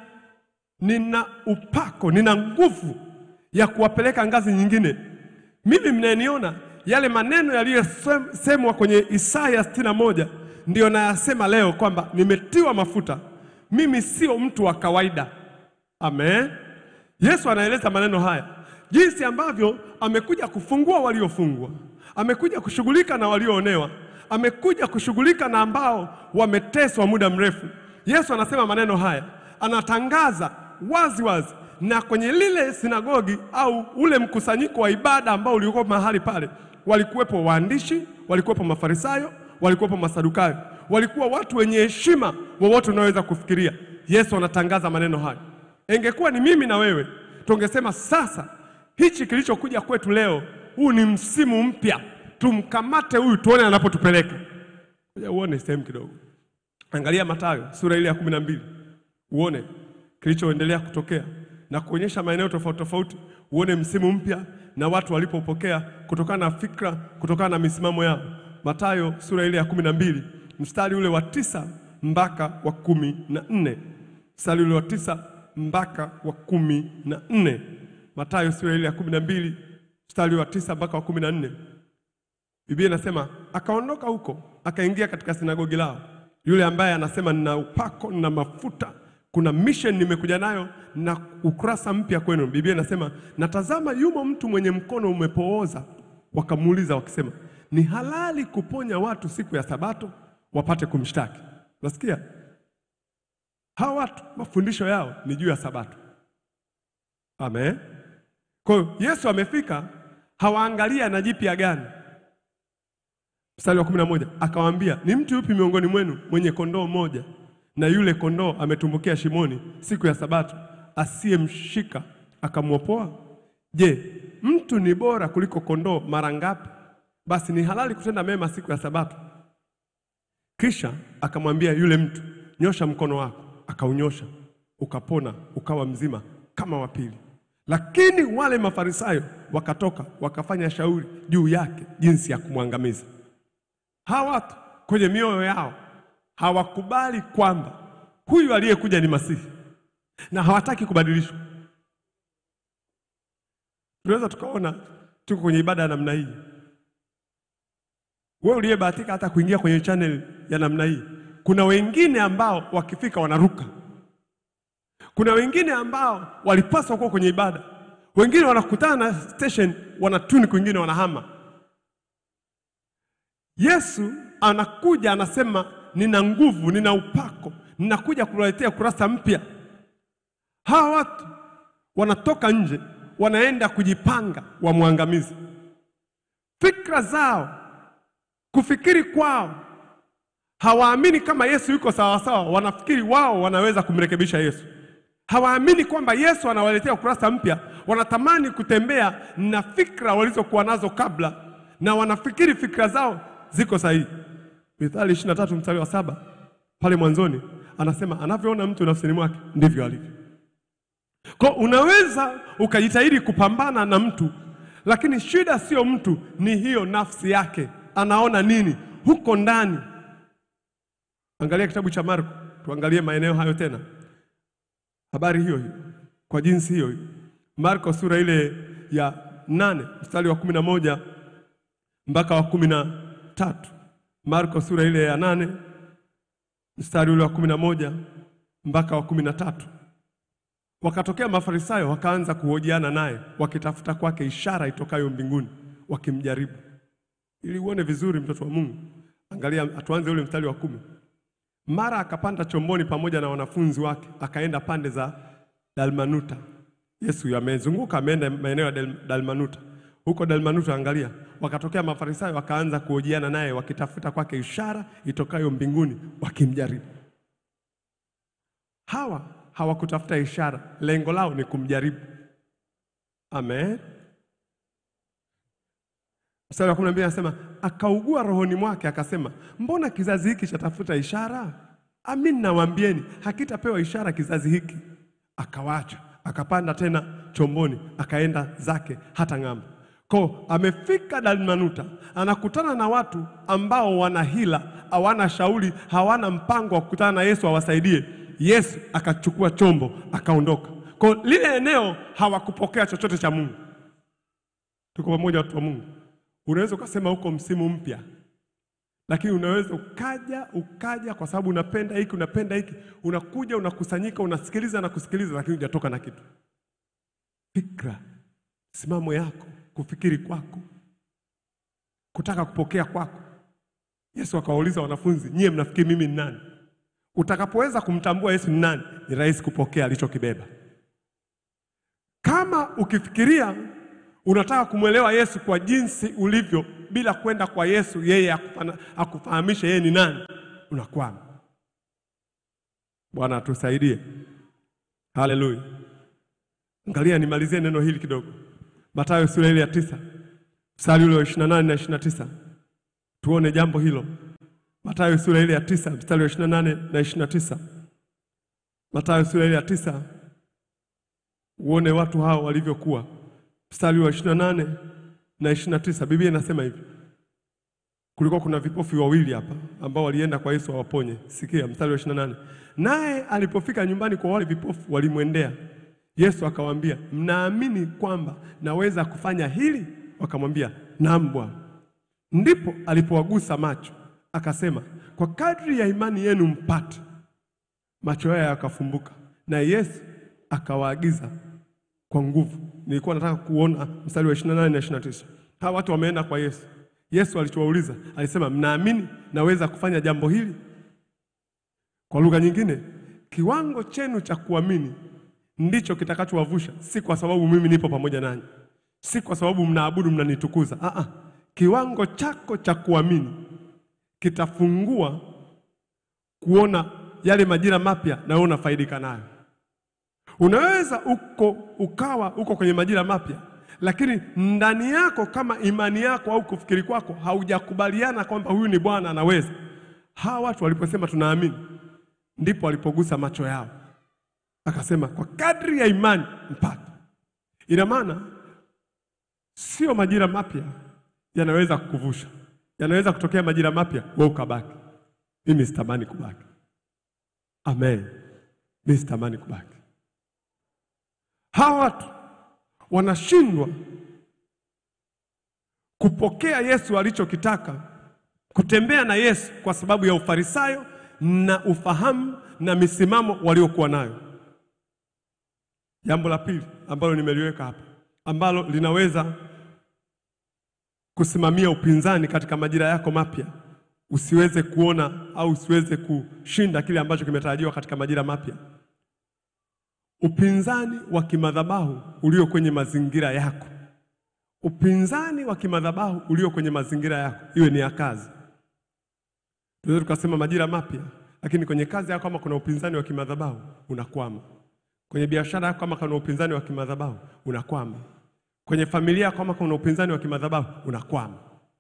nina upako, nina nguvu ya kuwapeleka ngazi nyingine. Mimi mnaniona, yale maneno yaliyosemwa kwenye Isaya sitini na moja ndio nayasema leo, kwamba nimetiwa mafuta. Mimi sio mtu wa kawaida. Amen. Yesu anaeleza maneno haya, jinsi ambavyo amekuja kufungua waliofungwa, amekuja kushughulika na walioonewa, amekuja kushughulika na ambao wameteswa muda mrefu. Yesu anasema maneno haya, anatangaza wazi wazi, na kwenye lile sinagogi au ule mkusanyiko wa ibada ambao ulikuwa mahali pale, walikuwepo waandishi, walikuwepo mafarisayo, walikuwepo masadukayo, walikuwa watu wenye heshima wowote unaweza kufikiria. Yesu anatangaza maneno haya. Ingekuwa ni mimi na wewe, tungesema sasa hichi kilichokuja kwetu leo, huu ni msimu mpya, tumkamate huyu tuone anapotupeleka. Ngoja uone sehemu kidogo. Angalia Mathayo sura ile ya kumi na mbili. Uone kilichoendelea kutokea na kuonyesha maeneo tofauti tofauti, uone msimu mpya na watu walipopokea kutokana na fikra, kutokana na misimamo yao. Mathayo sura ile ya kumi na mbili, mstari ule wa tisa mpaka wa kumi na nne. Mstari ule wa tisa mpaka wa kumi na nne. Mathayo sura ile ya kumi na mbili, mstari wa tisa mpaka wa kumi na nne. Biblia inasema, akaondoka huko, akaingia katika sinagogi lao. Yule ambaye anasema nina upako, nina mafuta, kuna mission nimekuja nayo na ukurasa mpya kwenu. Biblia inasema, natazama yumo mtu mwenye mkono umepooza. Wakamuuliza wakisema, ni halali kuponya watu siku ya Sabato? Wapate kumshtaki. Nasikia hawa watu mafundisho yao ni juu ya Sabato. Amen. Kwa hiyo Yesu amefika, hawaangalia na jipya gani. Mstari wa kumi na moja, akawaambia, ni mtu yupi miongoni mwenu mwenye kondoo moja, na yule kondoo ametumbukia shimoni siku ya Sabato, asiyemshika akamwopoa? Je, mtu ni bora kuliko kondoo mara ngapi? Basi ni halali kutenda mema siku ya Sabato. Kisha akamwambia yule mtu, nyosha mkono wako. Akaunyosha, ukapona, ukawa mzima kama wa pili. Lakini wale Mafarisayo wakatoka wakafanya shauri juu yake jinsi ya kumwangamiza. Hawa watu kwenye mioyo yao hawakubali kwamba huyu aliyekuja ni Masihi na hawataki kubadilishwa. Tunaweza tukaona tuko kwenye ibada ya namna hii. Wewe uliyebahatika hata kuingia kwenye channel ya namna hii, kuna wengine ambao wakifika wanaruka. Kuna wengine ambao walipaswa kuwa kwenye ibada. Wengine wanakutana na station wanatuni, kwingine wanahama. Yesu anakuja anasema, nina nguvu, nina upako, ninakuja kuwaletea kurasa mpya. Hawa watu wanatoka nje, wanaenda kujipanga wamwangamizi. Fikra zao, kufikiri kwao, hawaamini kama Yesu yuko sawa sawa, wanafikiri wao wanaweza kumrekebisha Yesu. Hawaamini kwamba Yesu anawaletea ukurasa mpya, wanatamani kutembea na fikra walizokuwa nazo kabla, na wanafikiri fikra zao ziko sahihi. Mithali ishirini na tatu mstari wa saba pale mwanzoni anasema, anavyoona mtu nafsini mwake ndivyo alivyo. Kwa unaweza ukajitahidi kupambana na mtu, lakini shida sio mtu, ni hiyo nafsi yake. Anaona nini huko ndani? Angalia kitabu cha Marko, tuangalie maeneo hayo tena. Habari hiyo hiyo, kwa jinsi hiyo hiyo. Marko sura ile ya nane mstari wa kumi na moja mpaka wa kumi na tatu. Marko sura ile ya nane mstari ule wa kumi na moja mpaka wa kumi na tatu. Wakatokea Mafarisayo wakaanza kuhojiana naye, wakitafuta kwake ishara itokayo mbinguni, wakimjaribu. Ili uone vizuri mtoto wa Mungu, angalia, atuanze ule mstari wa kumi. Mara akapanda chomboni pamoja na wanafunzi wake, akaenda pande za Dalmanuta. Yesu yamezunguka, ameenda maeneo ya Dalmanuta. Huko Dalmanuta, angalia, wakatokea Mafarisayo wakaanza kuhojiana naye, wakitafuta kwake ishara itokayo mbinguni, wakimjaribu. Hawa hawakutafuta ishara, lengo lao ni kumjaribu. Amen. Mstari wa kumi na mbili anasema, akaugua rohoni mwake akasema, mbona kizazi hiki chatafuta ishara? Amin nawaambieni, hakitapewa ishara kizazi hiki. Akawaacha, akapanda tena chomboni, akaenda zake hata ng'ambo. Kwa amefika Dalmanuta, anakutana na watu ambao wana hila, hawana shauri, hawana mpango wa kukutana na Yesu awasaidie. Yesu akachukua chombo, akaondoka. Kwa lile eneo hawakupokea chochote cha Mungu. Tuko pamoja watu wa Mungu. Unaweza ukasema huko msimu mpya, lakini unaweza ukaja ukaja kwa sababu unapenda hiki, unapenda hiki, unakuja unakusanyika, unasikiliza na kusikiliza, lakini hujatoka na kitu. Fikra, simamo yako, kufikiri kwako, kutaka kupokea kwako. Yesu akawauliza wanafunzi, nyie mnafikiri mimi ni nani? Utakapoweza kumtambua Yesu ni nani, ni rahisi kupokea alichokibeba. Kama ukifikiria unataka kumwelewa Yesu kwa jinsi ulivyo bila kwenda kwa Yesu yeye akufahamishe yeye ni nani, unakwama. Bwana atusaidie. Haleluya. Angalia, nimalizie neno hili kidogo. Mathayo sura ile ya tisa mstari ule wa ishirini na nane na ishirini na tisa. Tuone jambo hilo. Mathayo sura ile ya tisa mstari wa ishirini na nane na ishirini na tisa. Mathayo sura ile ya tisa, uone watu hao walivyokuwa. Mstari wa ishirini na nane na ishirini na tisa, Biblia inasema hivi. Kulikuwa kuna vipofu wawili hapa ambao walienda kwa Yesu awaponye. Sikia mstari wa ishirini na nane. Naye alipofika nyumbani kwa wale vipofu walimwendea. Yesu akawaambia, mnaamini kwamba naweza kufanya hili? Wakamwambia, naam Bwana. Ndipo alipowagusa macho, akasema, kwa kadri ya imani yenu mpate. Macho yao yakafumbuka, na Yesu akawaagiza kwa nguvu. Nilikuwa nataka kuona mstari wa ishirini na nane na ishirini na tisa. Hawa watu wameenda kwa Yesu. Yesu alichowauliza, alisema, mnaamini naweza kufanya jambo hili? Kwa lugha nyingine, kiwango chenu cha kuamini ndicho kitakachowavusha, si kwa sababu mimi nipo pamoja nanyi, si kwa sababu mnaabudu mnanitukuza. Ah ah, kiwango chako cha kuamini kitafungua kuona yale majira mapya na wewe unafaidika nayo. Unaweza uko ukawa uko kwenye majira mapya, lakini ndani yako kama imani yako au kufikiri kwako haujakubaliana kwamba huyu ni Bwana anaweza. Hawa watu waliposema tunaamini, ndipo walipogusa macho yao. Akasema kwa kadri ya imani mpate. Ina maana sio majira mapya yanaweza kukuvusha. Yanaweza kutokea majira mapya wewe ukabaki. Mimi sitamani kubaki. Amen. Mimi sitamani kubaki. Hawa watu wanashindwa kupokea Yesu alichokitaka, kutembea na Yesu kwa sababu ya ufarisayo na ufahamu na misimamo waliokuwa nayo. Jambo la pili ambalo nimeliweka hapa, ambalo linaweza kusimamia upinzani katika majira yako mapya, usiweze kuona au usiweze kushinda kile ambacho kimetarajiwa katika majira mapya. Upinzani wa kimadhabahu ulio kwenye mazingira yako. Upinzani wa kimadhabahu ulio kwenye mazingira yako, iwe ni ya kazi. Tunaweza tukasema majira mapya, lakini kwenye kazi yako kama kuna upinzani wa kimadhabahu, unakwama. Kwenye biashara yako kama kuna upinzani wa kimadhabahu, unakwama. Kwenye familia yako kama kuna upinzani wa kimadhabahu, unakwama.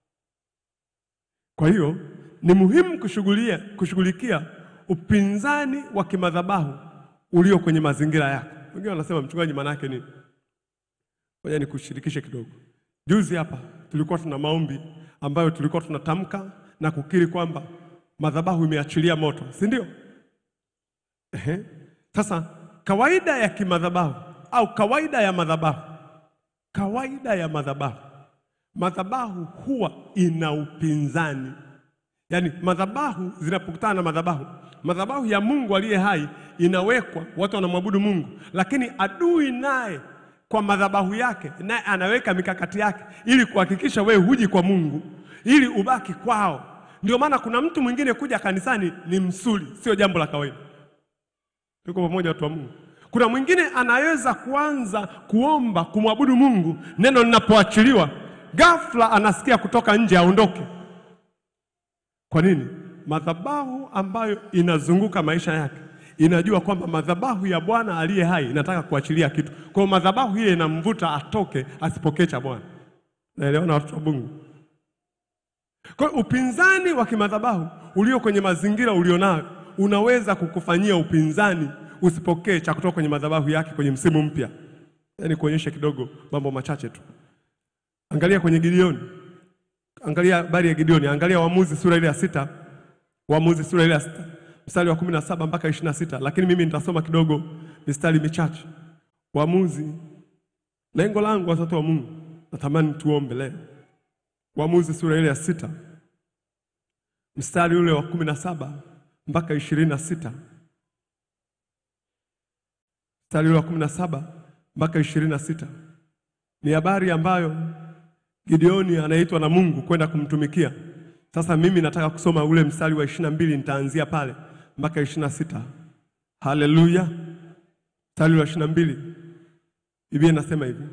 Kwa hiyo ni muhimu kushughulia kushughulikia upinzani wa kimadhabahu ulio kwenye mazingira yako. Wengine wanasema mchungaji, maana yake nini? Ngoja nikushirikishe kidogo. Juzi hapa tulikuwa tuna maombi ambayo tulikuwa tunatamka na kukiri kwamba madhabahu imeachilia moto, si ndio? Ehe. Sasa kawaida ya kimadhabahu au kawaida ya madhabahu, kawaida ya madhabahu, madhabahu huwa ina upinzani. Yaani madhabahu zinapokutana na madhabahu, madhabahu ya Mungu aliye hai inawekwa, watu wanamwabudu Mungu, lakini adui naye kwa madhabahu yake naye anaweka mikakati yake ili kuhakikisha wewe huji kwa Mungu, ili ubaki kwao. Ndio maana kuna mtu mwingine kuja kanisani ni msuli, sio jambo la kawaida. Tuko pamoja watu wa Mungu. Kuna mwingine anaweza kuanza kuomba kumwabudu Mungu, neno linapoachiliwa ghafla anasikia kutoka nje aondoke. Kwa nini? Madhabahu ambayo inazunguka maisha yake inajua kwamba madhabahu ya Bwana aliye hai inataka kuachilia kitu. Kwa hiyo madhabahu ile inamvuta atoke asipokee cha Bwana. Naelewana watu wa Mungu? Kwa hiyo upinzani wa kimadhabahu ulio kwenye mazingira ulionayo unaweza kukufanyia upinzani usipokee cha kutoka kwenye madhabahu yake kwenye msimu mpya. Yaani kuonyesha kidogo mambo machache tu. Angalia kwenye Gideoni. Angalia habari ya Gideoni, angalia Waamuzi sura ile ya sita. Waamuzi sura ile ya sita, mstari wa kumi na saba mpaka ishirini na sita, lakini mimi nitasoma kidogo mistari michache. Waamuzi, lengo langu watoto wa Mungu, natamani tuombe leo. Waamuzi sura ile ya sita, mstari ule wa kumi na saba mpaka ishirini na sita. Mstari ule wa kumi na saba mpaka ishirini na sita. Ni habari ambayo Gideoni anaitwa na Mungu kwenda kumtumikia. Sasa mimi nataka kusoma ule mstari wa ishirini na mbili, nitaanzia pale mpaka ishirini na sita. Haleluya. Mstari wa ishirini na mbili. Biblia inasema hivi.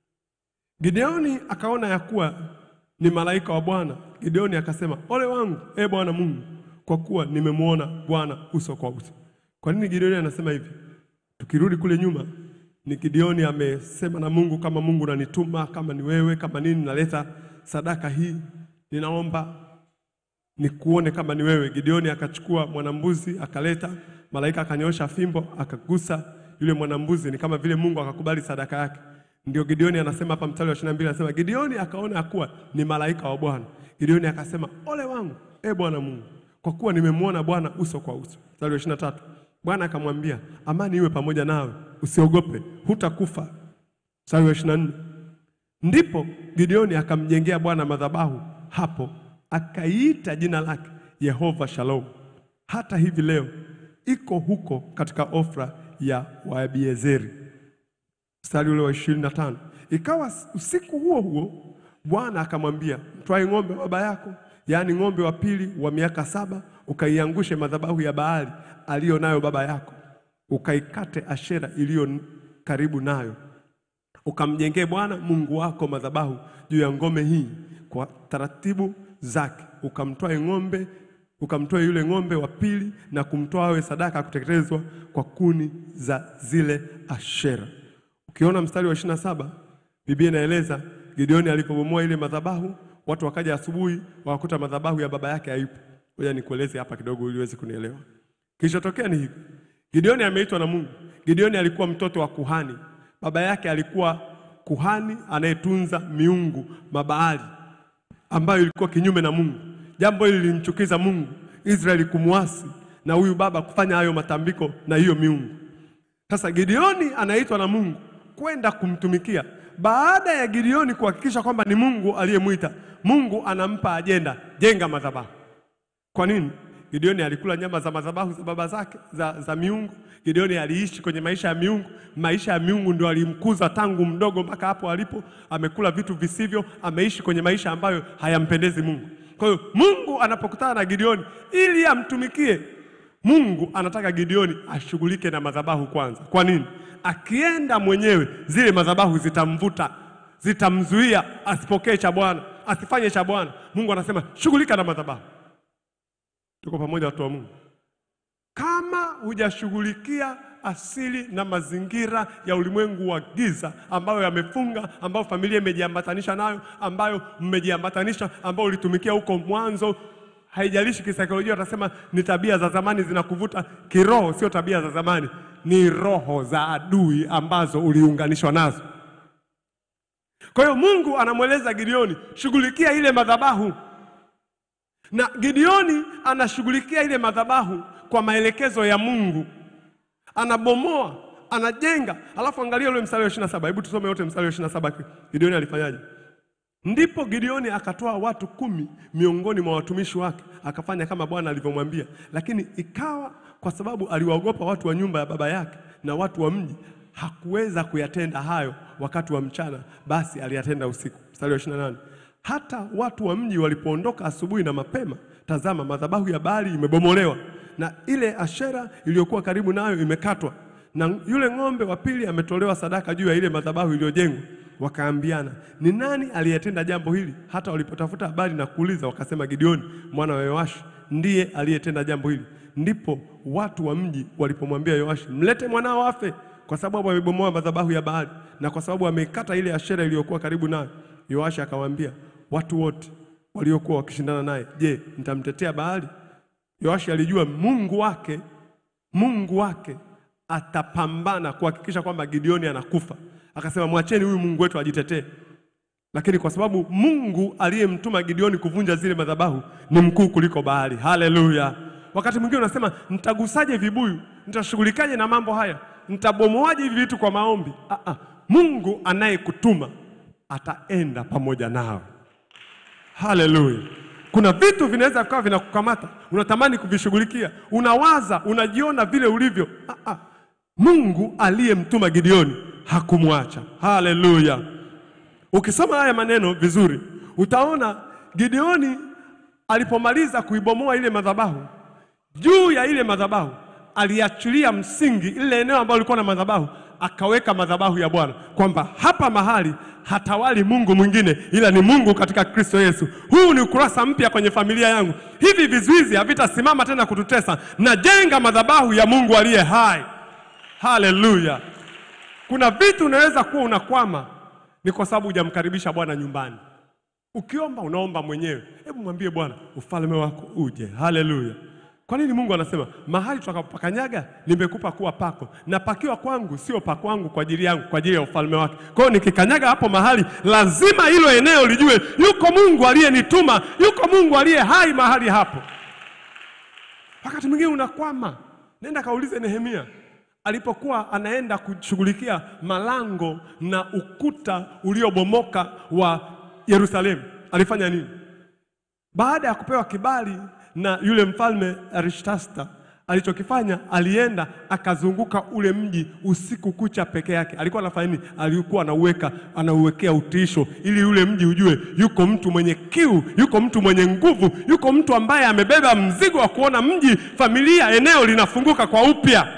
Gideoni akaona ya kuwa ni malaika wa Bwana. Gideoni akasema, ole wangu, e Bwana Mungu, kwa kuwa nimemuona Bwana uso kwa uso. Kwa nini Gideoni anasema hivi? Tukirudi kule nyuma, ni Gideoni amesema na Mungu, kama Mungu unanituma, kama ni wewe, kama nini, naleta sadaka hii, ninaomba nikuone kama ni wewe. Gideoni akachukua mwanambuzi akaleta, malaika akanyosha fimbo akagusa yule mwanambuzi, ni kama vile Mungu akakubali sadaka yake. Ndio Gideoni anasema hapa mstari wa ishirini na mbili, anasema Gideoni akaona kuwa ni malaika wa Bwana. Gideoni akasema, ole wangu, e Bwana Mungu, kwa kuwa nimemuona Bwana uso kwa uso. Mstari wa ishirini na tatu. Bwana akamwambia, amani iwe pamoja nawe, usiogope, hutakufa. Mstari wa ishirini na nne. Ndipo Gideoni akamjengea Bwana madhabahu hapo, akaiita jina lake Yehova Shalom. Hata hivi leo iko huko katika Ofra ya Waabiezeri. Mstari ule wa ishirini na tano. Ikawa usiku huo huo Bwana akamwambia, mtwae ng'ombe baba yako, yaani ng'ombe wa pili wa miaka saba, ukaiangushe madhabahu ya Baali aliyo nayo baba yako, ukaikate Ashera iliyo karibu nayo, ukamjengee Bwana Mungu wako madhabahu juu ya ngome hii kwa taratibu zake. Ukamtoa ng'ombe, ukamtoa yule ng'ombe wa pili na kumtoa awe sadaka kuteketezwa kwa kuni za zile Ashera. Ukiona mstari wa ishirini na saba, Biblia inaeleza Gideoni alipobomoa ile madhabahu, watu wakaja asubuhi wakakuta madhabahu ya baba yake haipo. Ngoja nikueleze hapa kidogo ili uweze kunielewa. Kilichotokea ni hivi. Gideoni ameitwa na Mungu. Gideoni alikuwa mtoto wa kuhani. Baba yake alikuwa kuhani anayetunza miungu Mabaali ambayo ilikuwa kinyume na Mungu. Jambo hili lilimchukiza Mungu, Israeli kumwasi na huyu baba kufanya hayo matambiko na hiyo miungu. Sasa Gideoni anaitwa na Mungu kwenda kumtumikia. Baada ya Gideoni kuhakikisha kwamba ni Mungu aliyemuita, Mungu anampa ajenda, jenga madhabahu. Kwa nini? Gideoni alikula nyama za madhabahu za baba zake za, za miungu. Gideoni aliishi kwenye maisha ya miungu. Maisha ya miungu ndio alimkuza tangu mdogo mpaka hapo alipo. Amekula vitu visivyo, ameishi kwenye maisha ambayo hayampendezi Mungu. Kwa hiyo Mungu anapokutana na Gideoni ili amtumikie, Mungu anataka Gideoni ashughulike na madhabahu kwanza. Kwa nini? Akienda mwenyewe zile madhabahu zitamvuta, zitamzuia asipokee cha Bwana, asifanye cha Bwana. Mungu anasema shughulika na madhabahu. Tuko pamoja watu wa Mungu? Kama hujashughulikia asili na mazingira ya ulimwengu wa giza ambayo yamefunga, ambayo familia imejiambatanisha nayo, ambayo mmejiambatanisha, ambayo ulitumikia huko mwanzo, haijalishi kisaikolojia utasema ni tabia za zamani zinakuvuta, kiroho sio tabia za zamani, ni roho za adui ambazo uliunganishwa nazo. Kwa hiyo Mungu anamweleza Gideoni, shughulikia ile madhabahu. Na Gideoni anashughulikia ile madhabahu kwa maelekezo ya Mungu. Anabomoa, anajenga. Alafu angalia ule mstari wa ishirini na saba. Hebu tusome wote mstari wa ishirini na saba. Gideoni alifanyaje? Ndipo Gideoni akatoa watu kumi miongoni mwa watumishi wake, akafanya kama Bwana alivyomwambia. Lakini ikawa kwa sababu aliwaogopa watu wa nyumba ya baba yake na watu wa mji, hakuweza kuyatenda hayo wakati wa mchana, basi aliyatenda usiku. Mstari wa ishirini na nane. Hata watu wa mji walipoondoka asubuhi na mapema, tazama madhabahu ya Baali imebomolewa na ile Ashera iliyokuwa karibu nayo imekatwa, na yule ng'ombe wa pili ametolewa sadaka juu ya ile madhabahu iliyojengwa. Wakaambiana, ni nani aliyetenda jambo hili? Hata walipotafuta habari na kuuliza, wakasema Gideoni mwana wa Yoashi ndiye aliyetenda jambo hili. Ndipo watu wa mji walipomwambia Yoashi, mlete mwanao afe, kwa sababu amebomoa madhabahu ya Baali na kwa sababu ameikata ile Ashera iliyokuwa karibu nayo. Yoashi akawaambia watu wote waliokuwa wakishindana naye, je, nitamtetea Baali? Yoashi alijua Mungu wake, Mungu wake atapambana kuhakikisha kwamba Gideoni anakufa. Akasema mwacheni huyu Mungu wetu ajitetee. Lakini kwa sababu Mungu aliyemtuma Gideoni kuvunja zile madhabahu ni mkuu kuliko Baali. Haleluya. Wakati mwingine unasema nitagusaje vibuyu? Nitashughulikaje na mambo haya? Nitabomoaje hivi vitu kwa maombi? Ah ah. Mungu anayekutuma ataenda pamoja nawe. Haleluya. Kuna vitu vinaweza kuwa vinakukamata, unatamani kuvishughulikia, unawaza, unajiona vile ulivyo. Ah ah. Mungu aliyemtuma Gideoni hakumwacha. Haleluya. Ukisoma haya maneno vizuri, utaona Gideoni alipomaliza kuibomoa ile madhabahu, juu ya ile madhabahu aliachilia msingi, ile eneo ambalo lilikuwa na madhabahu, akaweka madhabahu ya Bwana, kwamba hapa mahali hatawali Mungu mwingine ila ni Mungu katika Kristo Yesu. Huu ni ukurasa mpya kwenye familia yangu. Hivi vizuizi havitasimama tena kututesa. Najenga madhabahu ya Mungu aliye hai. Haleluya. Kuna vitu unaweza kuwa unakwama, ni kwa sababu hujamkaribisha Bwana nyumbani. Ukiomba unaomba mwenyewe. Hebu mwambie Bwana, ufalme wako uje. Haleluya. Kwa nini Mungu anasema mahali tutakapokanyaga nimekupa kuwa pako, na pakiwa kwangu sio pa kwangu kwa ajili yangu, kwa ajili ya ufalme wake. Kwa hiyo nikikanyaga hapo mahali, lazima hilo eneo lijue yuko Mungu aliyenituma, yuko Mungu aliye hai mahali hapo. Wakati mwingine unakwama, nenda kaulize Nehemia alipokuwa anaenda kushughulikia malango na ukuta uliobomoka wa Yerusalemu, alifanya nini? Baada ya kupewa kibali na yule mfalme Arishasta, alichokifanya, alienda akazunguka ule mji usiku kucha peke yake. Alikuwa anafanya nini? Alikuwa anauweka, anauwekea utisho ili yule mji ujue yuko mtu mwenye kiu, yuko mtu mwenye nguvu, yuko mtu ambaye amebeba mzigo wa kuona mji, familia, eneo linafunguka kwa upya.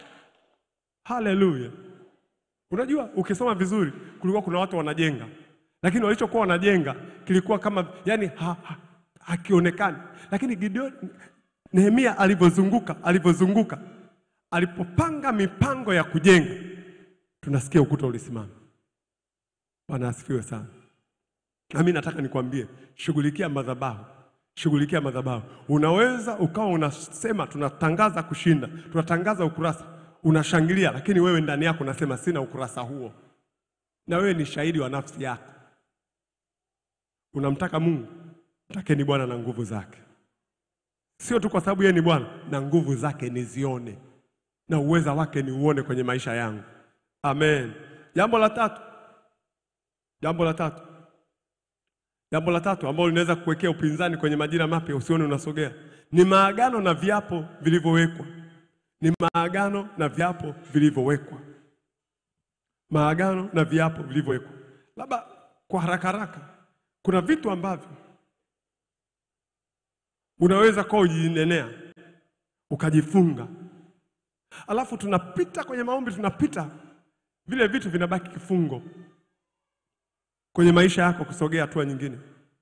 Haleluya. Unajua, ukisoma vizuri, kulikuwa kuna watu wanajenga, lakini walichokuwa wanajenga kilikuwa kama yani ha, ha, hakionekani. Lakini Gideon, Nehemia alipozunguka, alipozunguka, alipopanga mipango ya kujenga, tunasikia ukuta ulisimama. Bwana asifiwe sana. Mimi nataka nikwambie, shughulikia madhabahu. Shughulikia madhabahu. Unaweza ukawa unasema tunatangaza kushinda, tunatangaza ukurasa, unashangilia, lakini wewe ndani yako unasema sina ukurasa huo. na wewe ni shahidi wa nafsi yako. Unamtaka Mungu, mtakeni Bwana na nguvu zake. Sio tu kwa sababu yeye ni Bwana, na nguvu zake nizione, na uweza wake ni uone kwenye maisha yangu. Amen. Jambo la tatu. Jambo la tatu. Jambo la tatu ambalo linaweza kuwekea upinzani kwenye majira mapya usione unasogea, ni maagano na viapo vilivyowekwa. Ni maagano na viapo vilivyowekwa. Maagano na viapo vilivyowekwa. Labda kwa haraka haraka, kuna vitu ambavyo unaweza kwa ujinenea ukajifunga, alafu tunapita kwenye maombi, tunapita vile vitu vinabaki kifungo kwenye maisha yako kusogea hatua nyingine.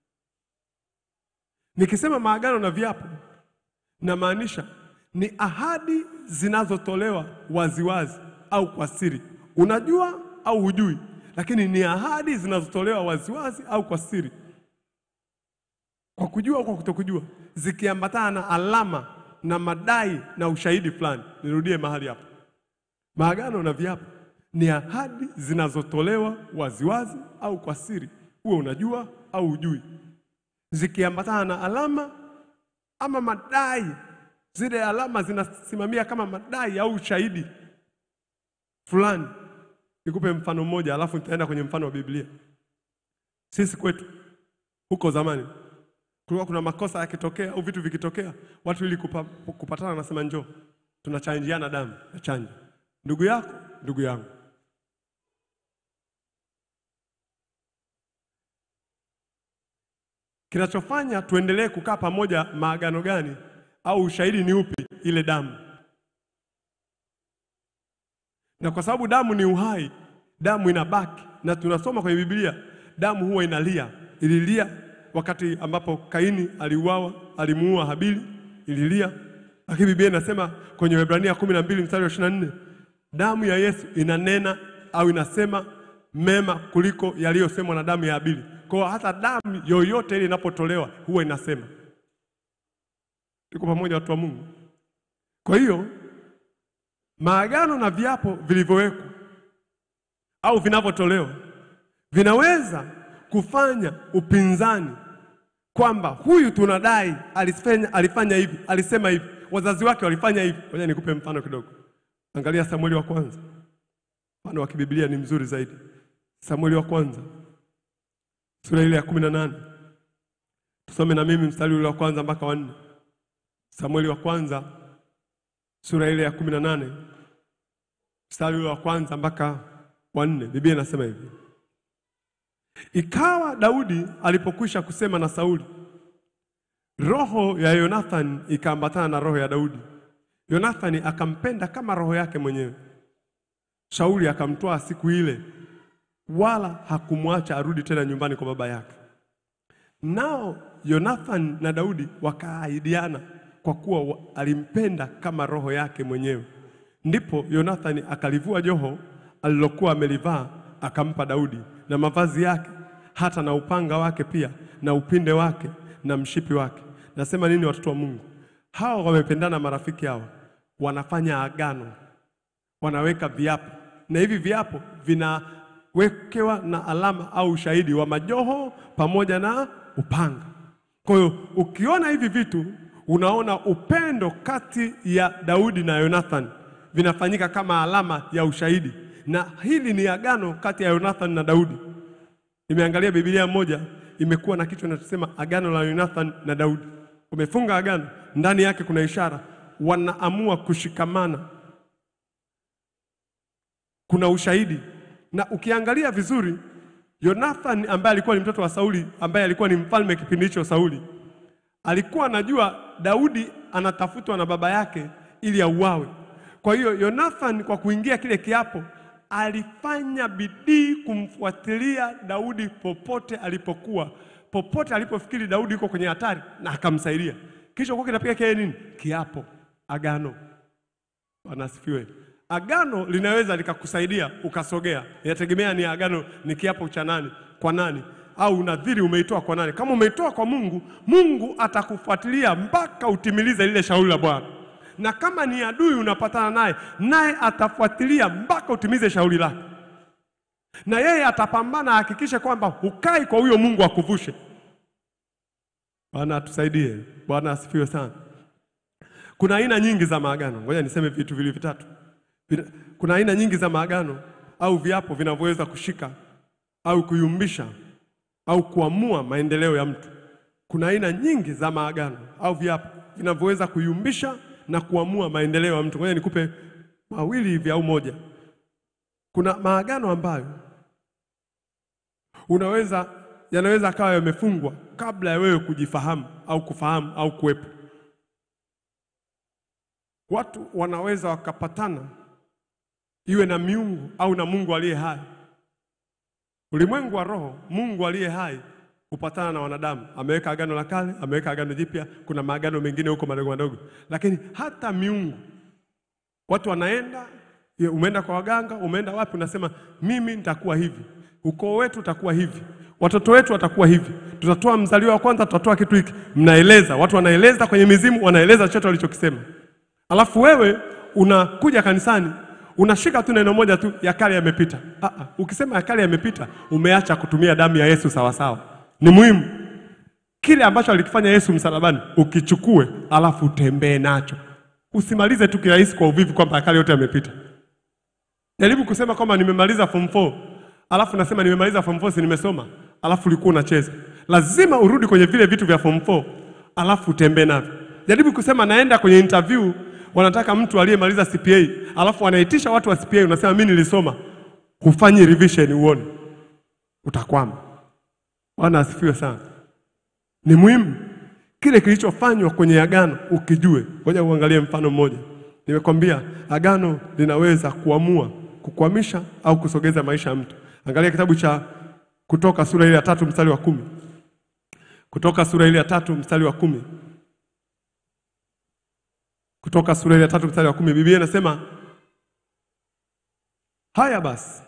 Nikisema maagano na viapo, na maanisha ni ahadi zinazotolewa waziwazi au kwa siri. Unajua au hujui, lakini ni ahadi zinazotolewa waziwazi au kwa siri, kwa kujua au kwa kutokujua, zikiambatana na alama na madai na ushahidi fulani. Nirudie mahali hapo. Maagano na viapo ni ahadi zinazotolewa waziwazi au kwa siri, uwe unajua au hujui, zikiambatana na alama ama madai. Zile alama zinasimamia kama madai au ushahidi fulani. Nikupe mfano mmoja, alafu nitaenda kwenye mfano wa Biblia. Sisi kwetu huko zamani kulikuwa kuna makosa yakitokea au vitu vikitokea, watu ili kupa, kupatana nasema njoo tunachanjiana damu na chanja, ndugu yako ndugu yangu. Kinachofanya tuendelee kukaa pamoja maagano gani au ushahidi ni upi? Ile damu. Na kwa sababu damu ni uhai, damu inabaki, na tunasoma kwenye Biblia damu huwa inalia. Ililia wakati ambapo Kaini aliuawa, alimuua Habili, ililia. Lakini Biblia inasema kwenye Waebrania kumi na mbili mstari wa ishirini na nne, damu ya Yesu inanena au inasema mema kuliko yaliyosemwa na damu ya Habili. Kwa hata damu yoyote ile inapotolewa huwa inasema. Tuko pamoja watu wa Mungu? Kwa hiyo maagano na viapo vilivyowekwa au vinavyotolewa vinaweza kufanya upinzani kwamba huyu tunadai alifanya, alifanya hivi, alisema hivi, wazazi wake walifanya hivi. Ngoja nikupe mfano kidogo. Angalia Samueli wa kwanza. Mfano wa kibiblia ni mzuri zaidi. Samueli wa kwanza sura ile ya kumi na nane. Tusome na mimi mstari ule wa kwanza mpaka wa nne. Samueli wa kwanza sura ile ya kumi na nane mstari ule wa kwanza mpaka wa nne. Biblia inasema hivi: Ikawa Daudi alipokwisha kusema na Sauli, roho ya Yonathani ikaambatana na roho ya Daudi. Yonathani akampenda kama roho yake mwenyewe. Sauli akamtoa siku ile, wala hakumwacha arudi tena nyumbani kwa baba yake. Nao Yonathani na Daudi wakaahidiana, kwa kuwa alimpenda kama roho yake mwenyewe. Ndipo Yonathani akalivua joho alilokuwa amelivaa, akampa Daudi, na mavazi yake, hata na upanga wake pia, na upinde wake, na mshipi wake. Nasema nini watoto wa Mungu? Hao wamependana, marafiki hao wanafanya agano, wanaweka viapo, na hivi viapo vinawekewa na alama au ushahidi wa majoho pamoja na upanga. Kwa hiyo ukiona hivi vitu, unaona upendo kati ya Daudi na Yonathani vinafanyika kama alama ya ushahidi. Na hili ni agano kati ya Yonathani na Daudi. Nimeangalia Biblia moja imekuwa na kitu kinachosema agano la Yonathani na Daudi. Umefunga agano, ndani yake kuna ishara, wanaamua kushikamana, kuna ushahidi. Na ukiangalia vizuri, Yonathani ambaye alikuwa ni mtoto wa Sauli, ambaye alikuwa ni mfalme kipindi hicho Sauli, alikuwa anajua Daudi anatafutwa na baba yake ili auawe. Kwa hiyo Yonathani kwa kuingia kile kiapo alifanya bidii kumfuatilia Daudi popote alipokuwa, popote alipofikiri Daudi yuko kwenye hatari, na akamsaidia. Kisha kwa kinapiga kile nini? Kiapo, agano. Wanasifiwe. Agano linaweza likakusaidia ukasogea. Inategemea ni agano ni kiapo cha nani, kwa nani, au nadhiri umeitoa kwa nani. Kama umeitoa kwa Mungu, Mungu atakufuatilia mpaka utimilize lile shauri la Bwana. Na kama ni adui unapatana naye, naye atafuatilia mpaka utimize shauri lake. na yeye atapambana hakikishe kwamba hukai kwa huyo Mungu akuvushe. Bwana atusaidie. Bwana asifiwe sana. Kuna aina nyingi za maagano. Ngoja niseme vitu vile vitatu. Kuna aina nyingi za maagano au viapo vinavyoweza kushika au kuyumbisha au kuamua maendeleo ya mtu. Kuna aina nyingi za maagano au viapo vinavyoweza kuyumbisha na kuamua maendeleo ya mtu. Ngoja nikupe mawili hivi au moja. Kuna maagano ambayo unaweza yanaweza kawa yamefungwa kabla ya wewe kujifahamu au kufahamu au kuwepo. Watu wanaweza wakapatana iwe na miungu au na Mungu aliye hai. Ulimwengu wa roho, Mungu aliye hai hupatana na wanadamu. Ameweka agano la kale, ameweka agano jipya, kuna maagano mengine huko madogo madogo. Lakini hata miungu, watu wanaenda, umeenda kwa waganga, umeenda wapi, unasema mimi nitakuwa hivi, ukoo wetu utakuwa hivi, watoto wetu watakuwa hivi, tutatoa mzaliwa wa kwanza, tutatoa kitu hiki. Mnaeleza, watu wanaeleza kwenye mizimu, wanaeleza chochote walichokisema. Alafu wewe unakuja kanisani, unashika tu neno moja tu, ya kale yamepita. Ah ah, ukisema ya kale yamepita, umeacha kutumia damu ya Yesu sawa sawa. Ni muhimu kile ambacho alikifanya Yesu msalabani ukichukue, alafu utembee nacho. Usimalize tu kirahisi kwa uvivu kwamba ya kale yote yamepita. Jaribu kusema kwamba nimemaliza form four, alafu nasema nimemaliza form four si nimesoma, alafu ulikuwa unacheza. Lazima urudi kwenye vile vitu vya form four, alafu utembee navyo. Jaribu kusema naenda kwenye interview, wanataka mtu aliyemaliza C P A, alafu wanaitisha watu wa C P A, unasema mimi nilisoma. Hufanyi revision uone. Utakwama. Bwana asifiwe sana. Ni muhimu kile kilichofanywa kwenye agano ukijue. Ngoja uangalie mfano mmoja. Nimekwambia agano linaweza kuamua kukwamisha au kusogeza maisha ya mtu. Angalia kitabu cha Kutoka sura ile ya tatu mstari wa kumi. Kutoka sura ile ya tatu mstari wa kumi. Kutoka sura ile ya tatu mstari wa kumi. Biblia inasema, haya basi.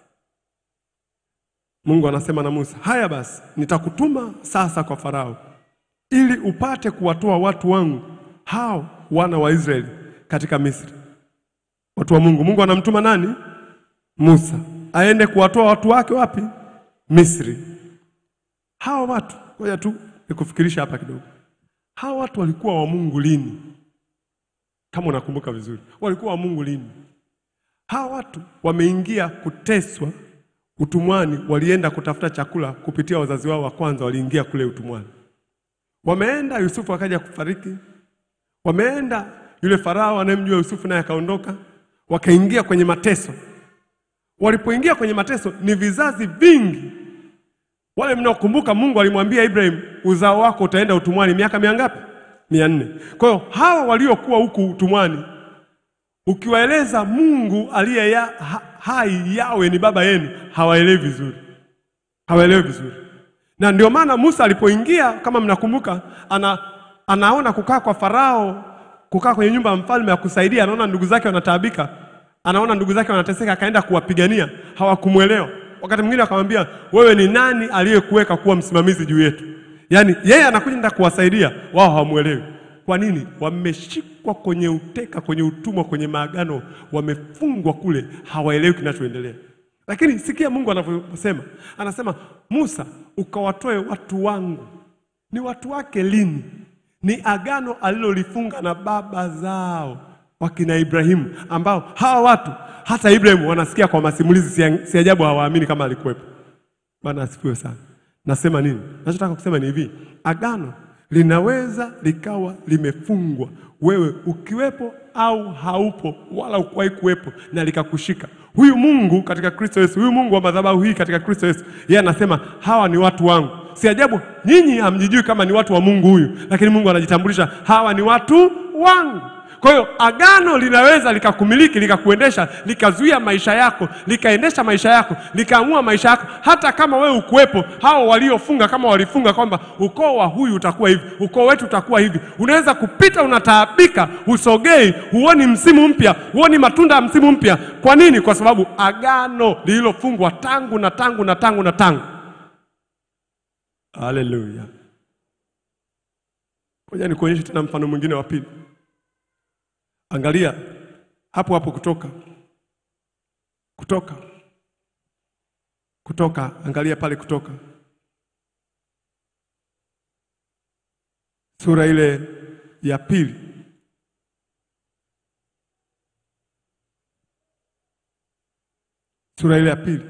Mungu anasema na Musa, haya basi, nitakutuma sasa kwa Farao, ili upate kuwatoa watu wangu hao wana wa Israeli katika Misri. Watu wa Mungu. Mungu anamtuma nani? Musa. Aende kuwatoa watu wake wapi? Misri. Hao watu, ngoja tu nikufikirisha hapa kidogo. Hao watu walikuwa wa Mungu lini? Kama unakumbuka vizuri, walikuwa wa Mungu lini? Hao watu wameingia kuteswa utumwani, walienda kutafuta chakula kupitia wazazi wao wa kwanza, waliingia kule utumwani. Wameenda, Yusufu akaja kufariki. Wameenda, yule Farao anayemjua Yusufu naye akaondoka, wakaingia kwenye mateso. Walipoingia kwenye mateso ni vizazi vingi. Wale mnaokumbuka Mungu alimwambia Ibrahim, uzao wako utaenda utumwani miaka mingapi? mia nne. Kwa hiyo hawa waliokuwa huku utumwani, ukiwaeleza Mungu aliye ya, ha, hai yawe ni baba yenu, hawaelewi vizuri. Hawaelewi vizuri. Na ndio maana Musa alipoingia, kama mnakumbuka, ana anaona kukaa kwa Farao, kukaa kwenye nyumba ya mfalme ya kusaidia, anaona ndugu zake wanataabika, anaona ndugu zake wanateseka, akaenda kuwapigania, hawakumuelewa. Wakati mwingine akamwambia, wewe ni nani aliyekuweka kuwa msimamizi juu yetu? Yaani yeye anakuja kuwasaidia, wao hawamuelewi. Kwa nini? Wameshikwa kwenye uteka, kwenye utumwa, kwenye maagano, wamefungwa kule, hawaelewi kinachoendelea. Lakini sikia Mungu anavyosema. Anasema, Musa, ukawatoe watu wangu. Ni watu wake lini? Ni agano alilolifunga na baba zao, wakina Ibrahimu, ambao hawa watu hata Ibrahimu wanasikia kwa masimulizi, si ajabu hawaamini kama alikuwepo. Bwana asifiwe sana. Nasema nini? Nachotaka kusema ni hivi, agano linaweza likawa limefungwa, wewe ukiwepo au haupo, wala ukuwahi kuwepo, na likakushika. Huyu Mungu katika Kristo Yesu, huyu Mungu wa madhabahu hii katika Kristo Yesu, yeye anasema hawa ni watu wangu. Si ajabu nyinyi hamjijui kama ni watu wa Mungu huyu, lakini Mungu anajitambulisha, hawa ni watu wangu. Kwa hiyo agano linaweza likakumiliki, likakuendesha, likazuia maisha yako, likaendesha maisha yako, likaamua maisha yako, hata kama wewe ukuwepo. Hao waliofunga kama walifunga kwamba ukoo wa huyu utakuwa hivi, ukoo wetu utakuwa hivi, unaweza kupita unataabika, usogei, huoni msimu mpya, huoni matunda ya msimu mpya. Kwa nini? Kwa sababu agano lililofungwa tangu na tangu na tangu na tangu. Haleluya. Ngoja nikuonyeshe tena mfano mwingine wa pili. Angalia hapo hapo Kutoka. Kutoka. Kutoka, angalia pale Kutoka. Sura ile ya pili. Sura ile ya pili.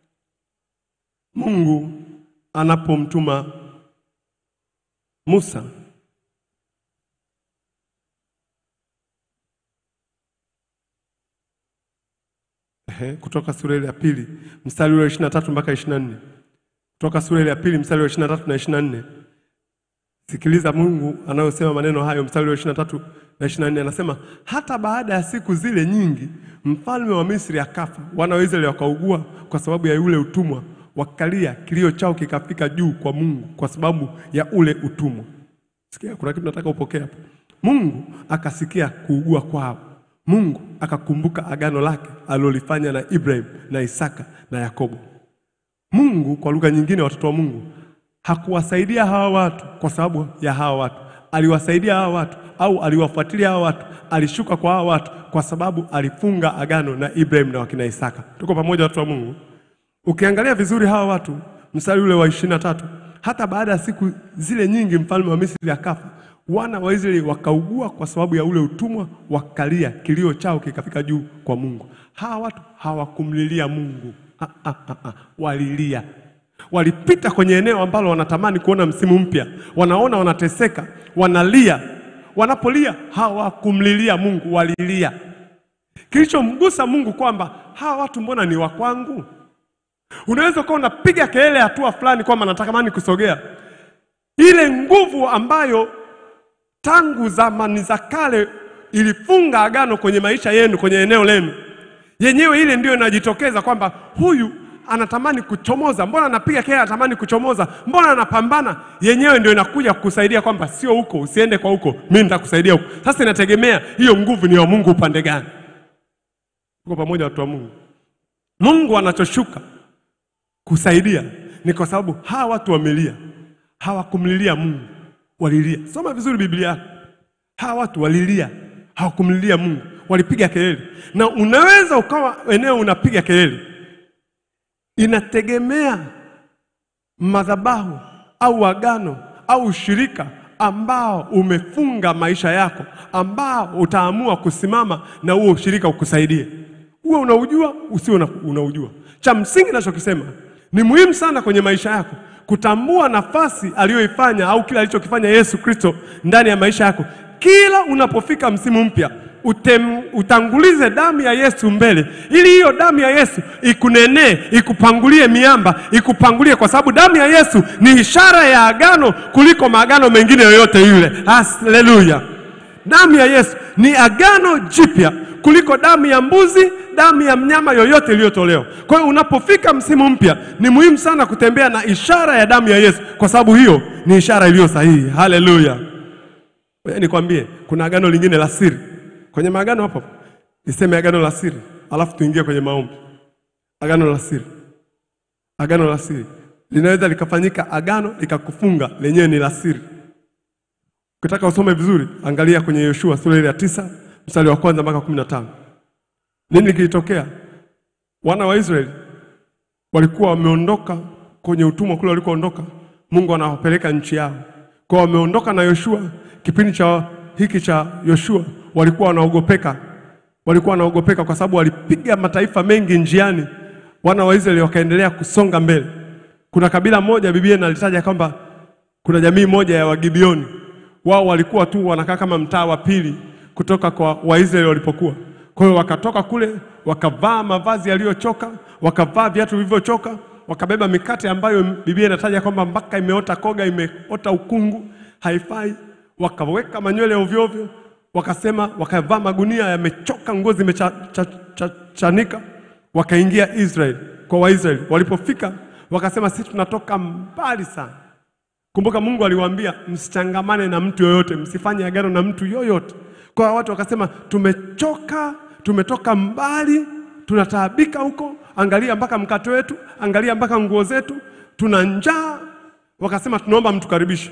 Mungu anapomtuma Musa Ehe, Kutoka sura ile ya pili mstari ule ishirini na tatu mpaka ishirini na nne. Kutoka sura ile ya pili mstari wa ishirini na tatu na ishirini na nne. Sikiliza Mungu anayosema maneno hayo, mstari wa ishirini na tatu na ishirini na nne anasema, hata baada ya siku zile nyingi mfalme wa Misri akafa, wana wa Israeli wakaugua kwa sababu ya ule utumwa, wakalia, kilio chao kikafika juu kwa Mungu kwa sababu ya ule utumwa. Sikia, kuna kitu nataka upokee hapo. Mungu akasikia kuugua kwao. Mungu akakumbuka agano lake alilofanya na Ibrahim na Isaka na Yakobo. Mungu, kwa lugha nyingine, watoto wa Mungu, hakuwasaidia hawa watu kwa sababu ya hawa watu. Aliwasaidia hawa watu au aliwafuatilia hawa watu, alishuka kwa hawa watu kwa sababu alifunga agano na Ibrahim na wakina Isaka. Tuko pamoja watu wa Mungu? Ukiangalia vizuri hawa watu, mstari ule wa ishirini na tatu, hata baada ya siku zile nyingi mfalme wa Misri akafa, wana wa Israeli wakaugua kwa sababu ya ule utumwa, wakalia, kilio chao kikafika juu kwa Mungu. Hawa watu hawakumlilia Mungu. Ha, ha, ha, ha. Walilia. Walipita kwenye eneo ambalo wanatamani kuona msimu mpya. Wanaona wanateseka, wanalia. Wanapolia hawakumlilia Mungu, walilia. Kilichomgusa Mungu kwamba hawa watu mbona ni wa kwangu? Unaweza kuwa unapiga kelele hatua fulani kwamba natamani kusogea. Ile nguvu ambayo tangu zamani za kale ilifunga agano kwenye maisha yenu, kwenye eneo lenu, yenyewe ile ndio inajitokeza kwamba huyu anatamani kuchomoza. Mbona anapiga kelele anatamani kuchomoza? Mbona anapambana? Yenyewe ndio inakuja kukusaidia kwamba sio huko, usiende kwa huko, mimi nitakusaidia huko. Sasa inategemea hiyo nguvu ni ya Mungu upande gani. Tuko pamoja watu wa Mungu? Mungu anachoshuka kusaidia ni kwa sababu hawa watu wamelia. Hawakumlilia Mungu, walilia. Soma vizuri Biblia. Hawa watu walilia, hawakumlilia Mungu, walipiga kelele. Na unaweza ukawa eneo unapiga kelele, inategemea madhabahu au agano au ushirika ambao umefunga maisha yako, ambao utaamua kusimama na huo ushirika ukusaidie. Uwe unaujua, usiwe unaujua. Cha msingi ninachokisema, ni muhimu sana kwenye maisha yako kutambua nafasi aliyoifanya au kila alichokifanya Yesu Kristo ndani ya maisha yako. Kila unapofika msimu mpya, Utem, utangulize damu ya Yesu mbele, ili hiyo damu ya Yesu ikunenee, ikupangulie miamba, ikupangulie, kwa sababu damu ya Yesu ni ishara ya agano kuliko maagano mengine yoyote yule. Haleluya. Damu ya Yesu ni agano jipya kuliko damu ya mbuzi, damu ya mnyama yoyote iliyotolewa. Kwa hiyo unapofika msimu mpya, ni muhimu sana kutembea na ishara ya damu ya Yesu, kwa sababu hiyo ni ishara iliyo sahihi. Haleluya. Nikwambie, kuna agano lingine la siri. Kwenye maagano hapo, niseme agano la siri, alafu tuingie kwenye maombi. Agano la siri. Agano la siri linaweza likafanyika agano likakufunga, lenyewe ni la siri. Ukitaka usome vizuri, angalia kwenye Yoshua sura ile ya tisa, mstari wa kwanza mpaka kumi na tano. Nini kilitokea? Wana wa Israeli walikuwa wameondoka kwenye utumwa kule walikoondoka. Mungu anawapeleka nchi yao. Kwa wameondoka na Yoshua, kipindi cha hiki cha Yoshua walikuwa wanaogopeka. Walikuwa wanaogopeka kwa sababu walipiga mataifa mengi njiani. Wana wa Israeli wakaendelea kusonga mbele. Kuna kabila moja Biblia inalitaja kwamba kuna jamii moja ya Wagibioni. Wao walikuwa tu wanakaa kama mtaa wa pili kutoka kwa Waisraeli walipokuwa. Kwa hiyo wakatoka kule, wakavaa mavazi yaliyochoka, wakavaa viatu vilivyochoka, wakabeba mikate ambayo Biblia inataja kwamba mpaka imeota koga, imeota ukungu, haifai. Wakaweka manywele ovyo ovyo, wakasema, wakavaa magunia yamechoka, ngozi imechanika, wakaingia Israeli kwa Waisraeli. Walipofika wakasema, sisi tunatoka mbali sana. Kumbuka Mungu aliwaambia msichangamane na mtu yoyote, msifanye agano na mtu yoyote. Kwa watu wakasema, tumechoka, tumetoka mbali, tunataabika huko, angalia mpaka mkate wetu, angalia mpaka nguo zetu, tuna njaa. Wakasema, tunaomba mtukaribishe.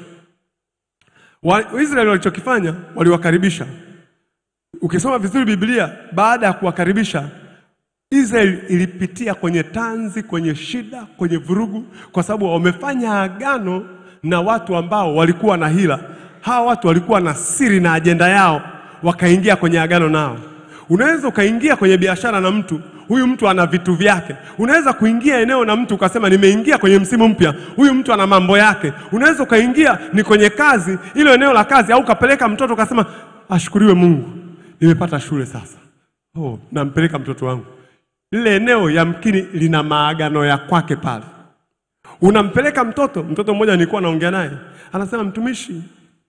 Waisraeli walichokifanya, waliwakaribisha. Ukisoma vizuri Biblia, baada ya kuwakaribisha, Israeli ilipitia kwenye tanzi, kwenye shida, kwenye vurugu, kwa sababu wamefanya agano na watu ambao walikuwa na hila. Hawa watu walikuwa na siri na ajenda yao, wakaingia kwenye agano nao. Unaweza ukaingia kwenye biashara na mtu, huyu mtu ana vitu vyake. Unaweza kuingia eneo na mtu ukasema nimeingia kwenye msimu mpya, huyu mtu ana mambo yake. Unaweza ukaingia ni kwenye kazi, ile eneo la kazi, au ukapeleka mtoto ukasema ashukuriwe Mungu, nimepata shule sasa. Oh, nampeleka mtoto wangu. Lile eneo yamkini lina maagano ya kwake pale. Unampeleka mtoto, mtoto mmoja nilikuwa naongea naye, anasema mtumishi,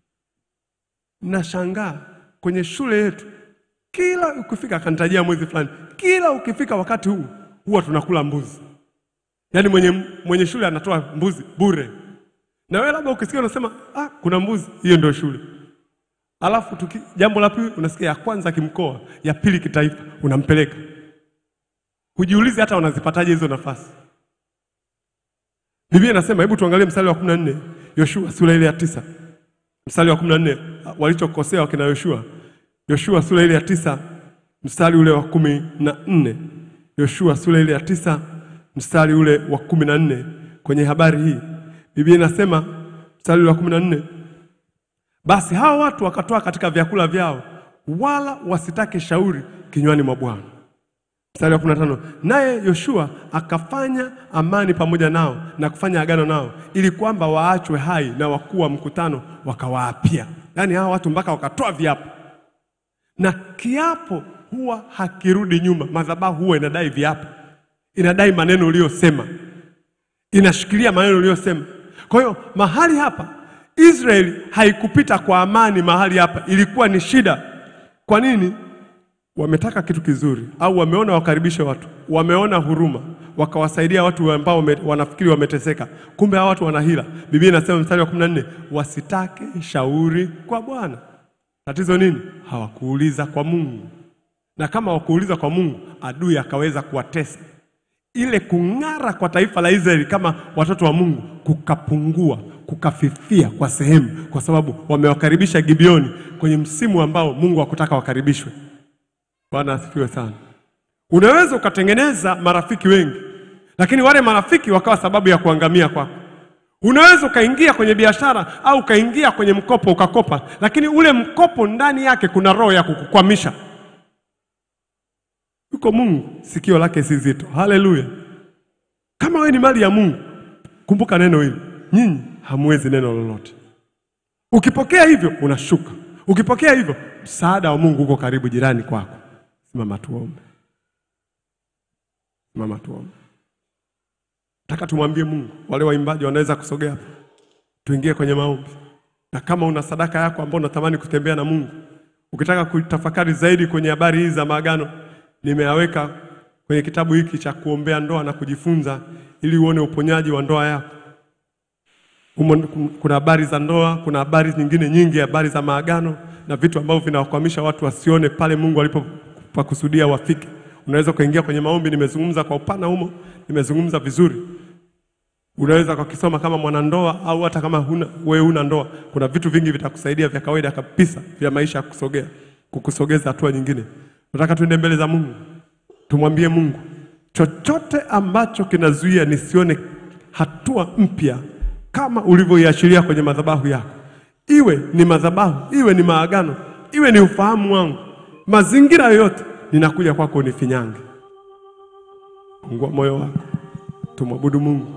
nashangaa kwenye shule yetu kila ukifika, akanitajia mwezi fulani, kila ukifika wakati huu huwa tunakula mbuzi. Yaani mwenye mwenye shule anatoa mbuzi bure. Na wewe labda ukisikia unasema ah, kuna mbuzi, hiyo ndio shule. Alafu tuki, jambo la pili unasikia ya kwanza kimkoa, ya pili kitaifa, unampeleka. Hujiulize hata wanazipataje hizo nafasi. Biblia inasema, hebu tuangalie mstari wa kumi na nne, Yoshua sura ile ya tisa. Mstari wa kumi na nne, walichokosea wakina Yoshua. Yoshua sura ile ya tisa, mstari ule wa kumi na nne. Yoshua sura ile ya tisa, mstari ule wa kumi na nne. Kwenye habari hii, Biblia inasema, mstari ule wa kumi na nne, basi hao watu wakatoa katika vyakula vyao, wala wasitake shauri kinywani mwa Bwana. Mstari wa kumi na tano, naye Yoshua akafanya amani pamoja nao na kufanya agano nao, ili kwamba waachwe hai, na wakuu wa mkutano wakawaapia. Yaani hao watu mpaka wakatoa viapo. Na kiapo huwa hakirudi nyuma. Madhabahu huwa inadai viapo, inadai maneno uliyosema, inashikilia maneno uliyosema. Kwa hiyo mahali hapa Israeli haikupita kwa amani. Mahali hapa ilikuwa ni shida. Kwa nini? Wametaka kitu kizuri, au wameona wakaribishe watu, wameona huruma, wakawasaidia watu ambao wanafikiri wameteseka, kumbe hao watu wana hila. Biblia inasema mstari wa kumi na nne, wasitake shauri kwa Bwana. Tatizo nini? Hawakuuliza kwa Mungu. Na kama hawakuuliza kwa Mungu, adui akaweza kuwatesa. Ile kung'ara kwa taifa la Israeli kama watoto wa Mungu kukapungua, kukafifia kwa sehemu, kwa sababu wamewakaribisha Gibeoni kwenye msimu ambao Mungu hakutaka wakaribishwe. Bwana asifiwe sana. Unaweza ukatengeneza marafiki wengi, lakini wale marafiki wakawa sababu ya kuangamia kwako. Unaweza ukaingia kwenye biashara au ukaingia kwenye mkopo ukakopa, lakini ule mkopo ndani yake kuna roho ya kukukwamisha. Yuko Mungu, sikio lake si zito. Haleluya. Kama wewe ni mali ya Mungu, kumbuka neno hili, nyinyi hamwezi neno lolote. Ukipokea hivyo unashuka. Ukipokea hivyo, msaada wa Mungu uko karibu jirani kwako. Simama tuombe. Simama tuombe. Nataka tumwambie Mungu, wale waimbaji wanaweza kusogea hapa. Tuingie kwenye maombi. Na kama una sadaka yako ambayo unatamani kutembea na Mungu, ukitaka kutafakari zaidi kwenye habari hizi za maagano, nimeyaweka kwenye kitabu hiki cha kuombea ndoa na kujifunza, ili uone uponyaji wa ndoa yako. Kuna habari za ndoa, kuna habari nyingine nyingi, habari za maagano na vitu ambavyo vinawakwamisha watu wasione pale Mungu alipokusudia wafike. Unaweza kuingia kwenye maombi, nimezungumza kwa upana humo, nimezungumza vizuri. Unaweza kukisoma kama mwanandoa au hata kama huna wewe una ndoa. Kuna vitu vingi vitakusaidia vya kawaida kabisa vya maisha kusogea, kukusogeza hatua nyingine. Nataka tuende mbele za Mungu. Tumwambie Mungu, chochote ambacho kinazuia nisione hatua mpya kama ulivyoiashiria kwenye madhabahu yako. Iwe ni madhabahu, iwe ni maagano, iwe ni ufahamu wangu, mazingira yoyote, ninakuja kwako unifinyange. Fungua moyo wako. Tumwabudu Mungu.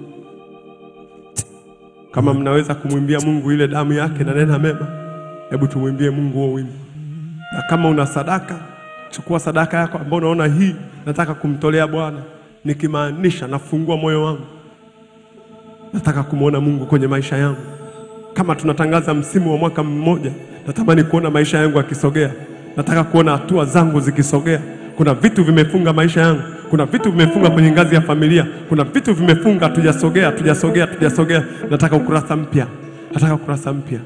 Kama mnaweza kumwimbia Mungu ile damu yake na nena mema, hebu tumwimbie Mungu huo wimbo. Na kama una sadaka, chukua sadaka yako ambayo unaona hii nataka kumtolea Bwana, nikimaanisha nafungua moyo wangu. Nataka kumuona Mungu kwenye maisha yangu. Kama tunatangaza msimu wa mwaka mmoja, natamani kuona maisha yangu yakisogea. Nataka kuona hatua zangu zikisogea. Kuna vitu vimefunga maisha yangu. Kuna vitu vimefunga kwenye ngazi ya familia. Kuna vitu vimefunga, tujasogea, tujasogea, tujasogea. Nataka ukurasa mpya. Nataka ukurasa mpya.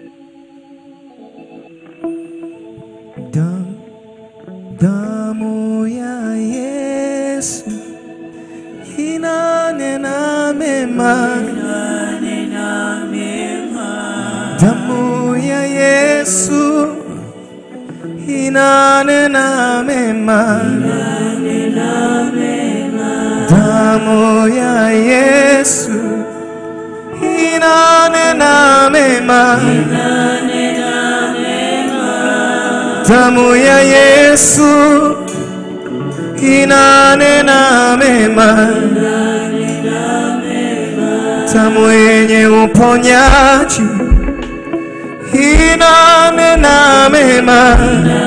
Damu, damu ya Yesu inanena mema, inanena mema. Damu ya Yesu inanena mema, damu ya Yesu inanena mema, damu ya Yesu inanena mema, damu yenye uponyaji inanena mema,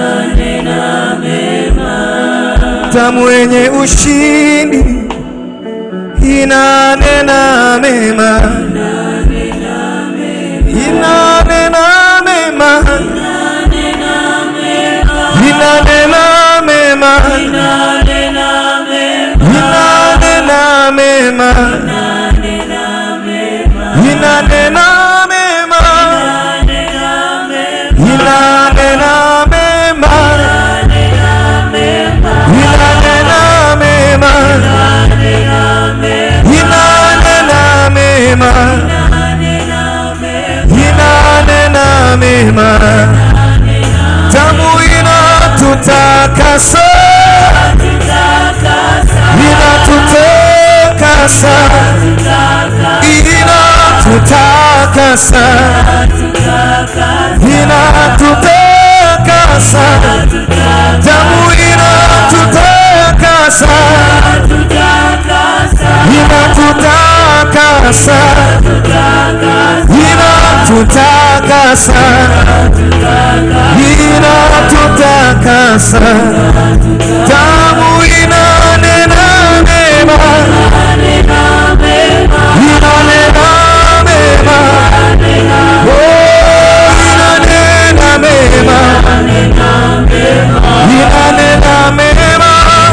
damu yenye ushindi inanena mema, inanena mema, inanena mema, inanena mema, inanena mema, inanena mema, inanena mema, inanena mema, inanena mema, damu inatutakasa, inatutakasa, inatutakasa, inatutakasa, damu inatutakasa, inatutakasa, inatutakasa, inatutakasa, damu inanena mema, inanena mema, oh inanena mema, inanena mema,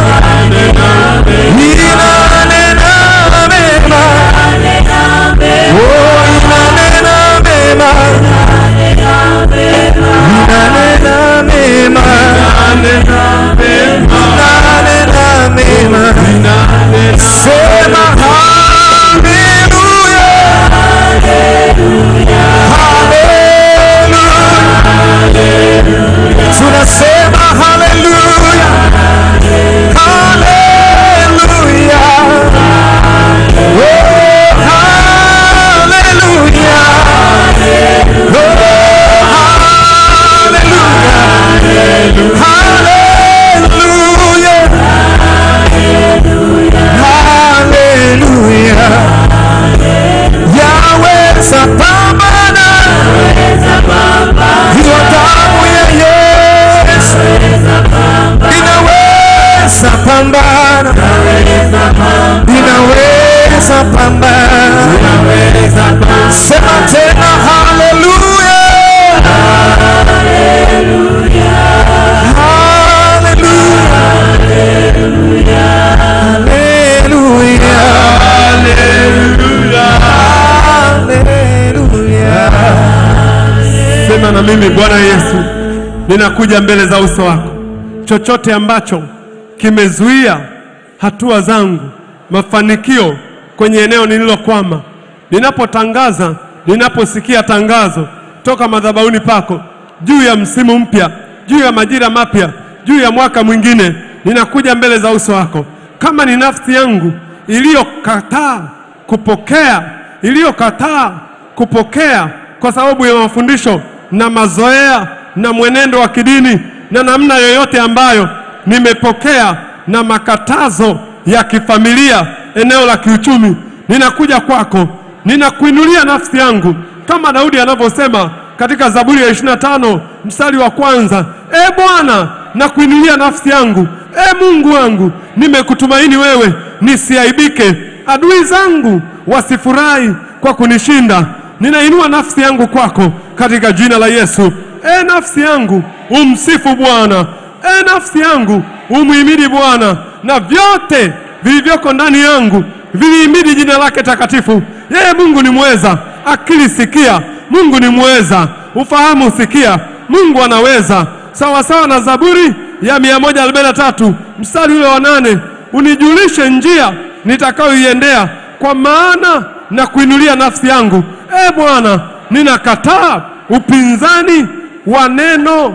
inanena mema, oh inanena mema, inanena mema, inanena mema, sema haleluya, haleluya, tunasema haleluya, haleluya, oh haleluya, oh haleluya, haleluya, haleluya, yaweza pambana, hiyo damu ya Yesu inaweza pambana, inaweza pambana, sema tena haleluya, haleluya, haleluya, haleluya, haleluya. Sema na mimi, Bwana Yesu, ninakuja mbele za uso wako. Chochote ambacho kimezuia hatua zangu, mafanikio kwenye eneo nililokwama, ninapotangaza, ninaposikia tangazo toka madhabahuni pako juu ya msimu mpya, juu ya majira mapya, juu ya mwaka mwingine, ninakuja mbele za uso wako. Kama ni nafsi yangu iliyokataa kupokea, iliyokataa kupokea kwa sababu ya mafundisho na mazoea na mwenendo wa kidini na namna yoyote ambayo nimepokea na makatazo ya kifamilia, eneo la kiuchumi, ninakuja kwako, ninakuinulia nafsi yangu kama Daudi anavyosema katika Zaburi ya ishirini na tano mstari wa kwanza, e Bwana, nakuinulia nafsi yangu, e Mungu wangu, nimekutumaini wewe, nisiaibike, adui zangu wasifurahi kwa kunishinda. Ninainua nafsi yangu kwako katika jina la Yesu. E nafsi yangu, umsifu Bwana. E nafsi yangu, umuhimidi Bwana, na vyote vilivyoko ndani yangu vilihimidi jina lake takatifu. Yeye Mungu ni mweza, akili sikia, Mungu ni mweza, ufahamu sikia, Mungu anaweza. Sawa sawa na Zaburi ya mia moja arobaini na tatu mstari ule wa nane, unijulishe njia nitakayoiendea, kwa maana na kuinulia nafsi yangu. E Bwana, ninakataa upinzani wa neno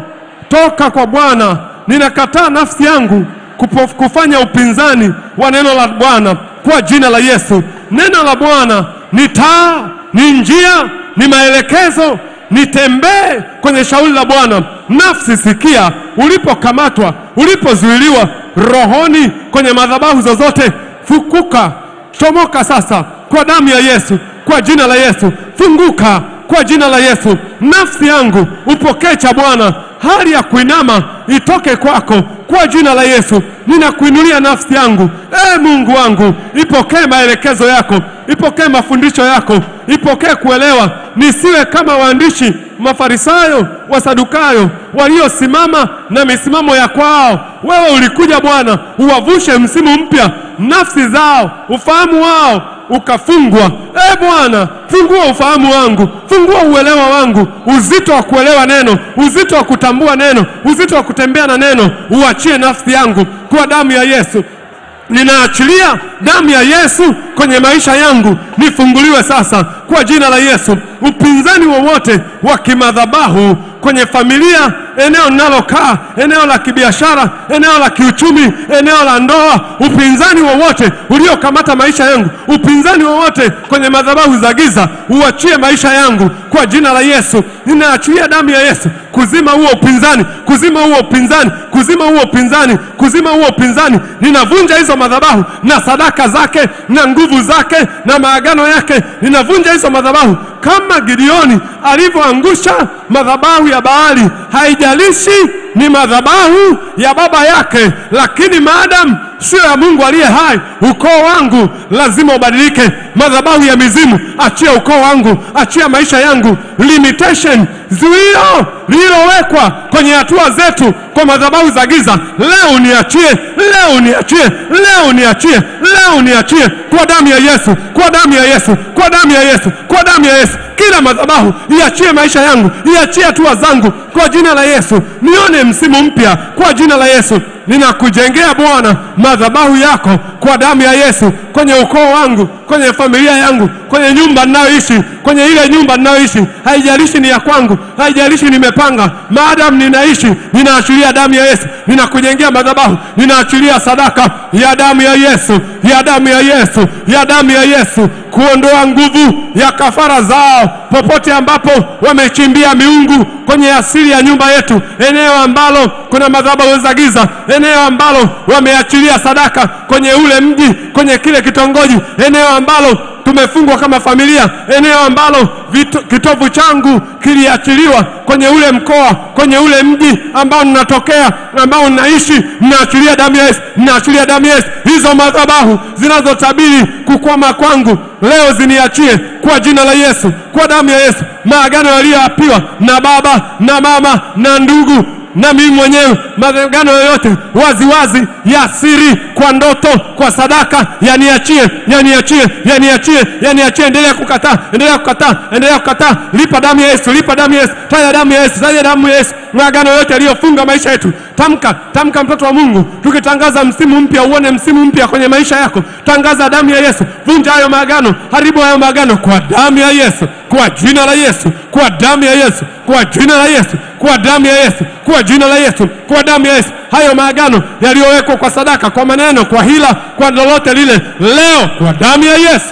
toka kwa Bwana. Ninakataa nafsi yangu kupof, kufanya upinzani wa neno la Bwana kwa jina la Yesu. Neno la Bwana ni taa, ni njia, ni maelekezo. Nitembee kwenye shauri la Bwana. Nafsi sikia, ulipokamatwa, ulipozuiliwa rohoni kwenye madhabahu zozote, fukuka, chomoka sasa kwa damu ya Yesu, kwa jina la Yesu. Funguka kwa jina la Yesu. Nafsi yangu upokee cha Bwana. Hali ya kuinama itoke kwako kwa jina la Yesu. Ninakuinulia nafsi yangu. E Mungu wangu, ipokee maelekezo yako, ipokee mafundisho yako, ipokee kuelewa. Nisiwe kama waandishi, Mafarisayo, Wasadukayo waliosimama na misimamo ya kwao. Wewe ulikuja Bwana uwavushe msimu mpya. Nafsi zao, ufahamu wao ukafungwa. E Bwana, fungua ufahamu wangu, fungua uelewa wangu, uzito wa kuelewa neno, uzito wa kutambua neno, uzito wa kutembea na neno. Uachie nafsi yangu kwa damu ya Yesu. Ninaachilia damu ya Yesu kwenye maisha yangu, nifunguliwe sasa kwa jina la Yesu. Upinzani wowote wa kimadhabahu kwenye familia, eneo ninalokaa, eneo la kibiashara, eneo la kiuchumi, eneo la ndoa, upinzani wowote uliokamata maisha yangu, upinzani wowote kwenye madhabahu za giza, uachie maisha yangu kwa jina la Yesu. Ninaachilia damu ya Yesu kuzima huo upinzani, kuzima huo upinzani, kuzima huo upinzani, kuzima huo upinzani. Ninavunja hizo madhabahu na sadaka zake na nguvu zake na maagano yake. Ninavunja hizo madhabahu kama Gideoni alivyoangusha madhabahu ya Baali. Haijalishi ni madhabahu ya baba yake, lakini maadamu sio ya Mungu aliye hai, ukoo wangu lazima ubadilike. Madhabahu ya mizimu, achia ukoo wangu, achia maisha yangu. Limitation, zuio lililowekwa kwenye hatua zetu kwa madhabahu za giza, leo niachie, leo niachie, leo niachie, leo niachie kwa damu ya Yesu, kwa damu ya Yesu, kwa damu ya Yesu, kwa damu ya Yesu. Kila madhabahu iachie maisha yangu, iachie hatua zangu kwa jina la Yesu. Nione msimu mpya kwa jina la Yesu. Ninakujengea Bwana madhabahu yako kwa damu ya Yesu, kwenye ukoo wangu, kwenye familia yangu, kwenye nyumba ninayoishi, kwenye ile nyumba ninayoishi. Haijalishi ni ya kwangu, haijalishi nimepanga, maadamu ninaishi, ninaachilia damu ya Yesu. Ninakujengea madhabahu, ninaachilia sadaka ya damu ya Yesu, ya damu ya Yesu, ya damu ya Yesu, kuondoa nguvu ya kafara zao popote ambapo wamechimbia miungu kwenye asili ya nyumba yetu, eneo ambalo kuna madhabahu za giza, eneo ambalo wameachilia sadaka kwenye ule mji, kwenye kile kitongoji, eneo ambalo tumefungwa kama familia, eneo ambalo vitu, kitovu changu kiliachiliwa kwenye ule mkoa, kwenye ule mji ambao ninatokea, ambao ninaishi. Ninaachilia damu ya Yesu, ninaachilia damu ya Yesu. Hizo madhabahu zinazotabiri kukwama kwangu leo ziniachie kwa jina la Yesu, kwa damu ya Yesu. Maagano yaliyoapiwa na baba na mama na ndugu na mimi mwenyewe, maagano yoyote wazi wazi ya siri, kwa ndoto, kwa sadaka, yaniachie, yaniachie, yaniachie, yaniachie. Endelea kukataa, endelea kukataa, endelea kukataa. Lipa damu ya Yesu, lipa damu ya Yesu, taja damu ya Yesu, taja damu ya Yesu. Maagano yote yaliyofunga maisha yetu, tamka, tamka mtoto wa Mungu, tukitangaza msimu mpya. Uone msimu mpya kwenye maisha yako, tangaza damu ya Yesu. Vunja hayo maagano, haribu hayo maagano kwa damu ya Yesu, kwa jina la Yesu, kwa damu ya Yesu, kwa jina la Yesu, kwa damu ya Yesu, kwa jina la Yesu, kwa damu ya Yesu. Hayo maagano yaliyowekwa kwa sadaka, kwa maneno, kwa hila, kwa lolote lile, leo kwa damu ya Yesu,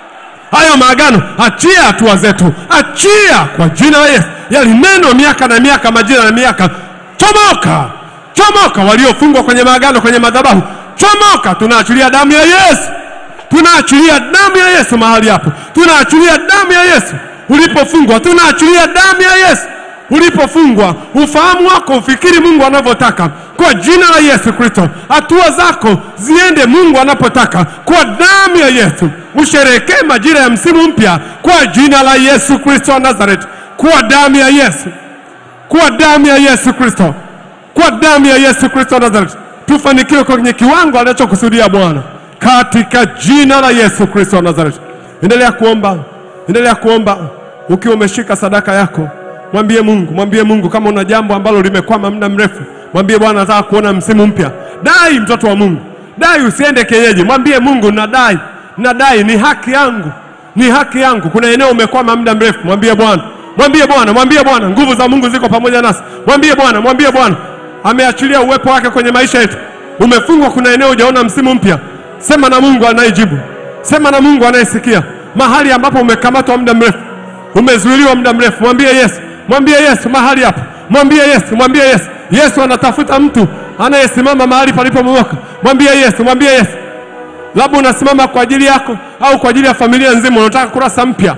hayo maagano achia hatua zetu, achia kwa jina la Yesu. Yalinenwa miaka na miaka, majira na miaka, chomoka, chomoka. Waliofungwa kwenye maagano, kwenye madhabahu, chomoka. Tunaachilia damu ya Yesu, tunaachilia damu ya Yesu mahali hapo, tunaachilia damu ya Yesu. Ulipofungwa, tunaachilia damu ya Yesu. Ulipofungwa, ufahamu wako ufikiri Mungu anavyotaka kwa jina la Yesu Kristo. Hatua zako ziende Mungu anapotaka kwa damu ya Yesu. Usherekee majira ya msimu mpya kwa jina la Yesu Kristo wa Nazareth, kwa damu ya Yesu, kwa damu ya Yesu Kristo, kwa damu ya Yesu Kristo wa Nazareth. Tufanikiwe kwenye kiwango anachokusudia Bwana, katika jina la Yesu Kristo wa Nazareth. Endelea kuomba, endelea kuomba ukiwa umeshika sadaka yako. Mwambie Mungu, mwambie Mungu kama una jambo ambalo limekwama muda mrefu. Mwambie Bwana, nataka kuona msimu mpya. Dai, mtoto wa Mungu, dai, usiende kienyeji. Mwambie Mungu, nadai, nadai, ni haki yangu, ni haki yangu. Kuna eneo umekwama muda mrefu, mwambie Bwana, Mwambie Bwana, mwambie Bwana, nguvu za Mungu ziko pamoja nasi. Mwambie Bwana, mwambie Bwana. Ameachilia uwepo wake kwenye maisha yetu. Umefungwa, kuna eneo hujaona msimu mpya. Sema na Mungu anayejibu. Sema na Mungu anayesikia. Mahali ambapo umekamatwa muda mrefu, umezuiliwa muda mrefu, mwambie Yesu. Mwambie Yesu mahali hapo. Mwambie Yesu, mwambie Yesu. Yesu anatafuta mtu anayesimama mahali palipomoka. Mwambie Yesu, mwambie Yesu. Labda unasimama kwa ajili yako au kwa ajili ya familia nzima, unataka kurasa mpya.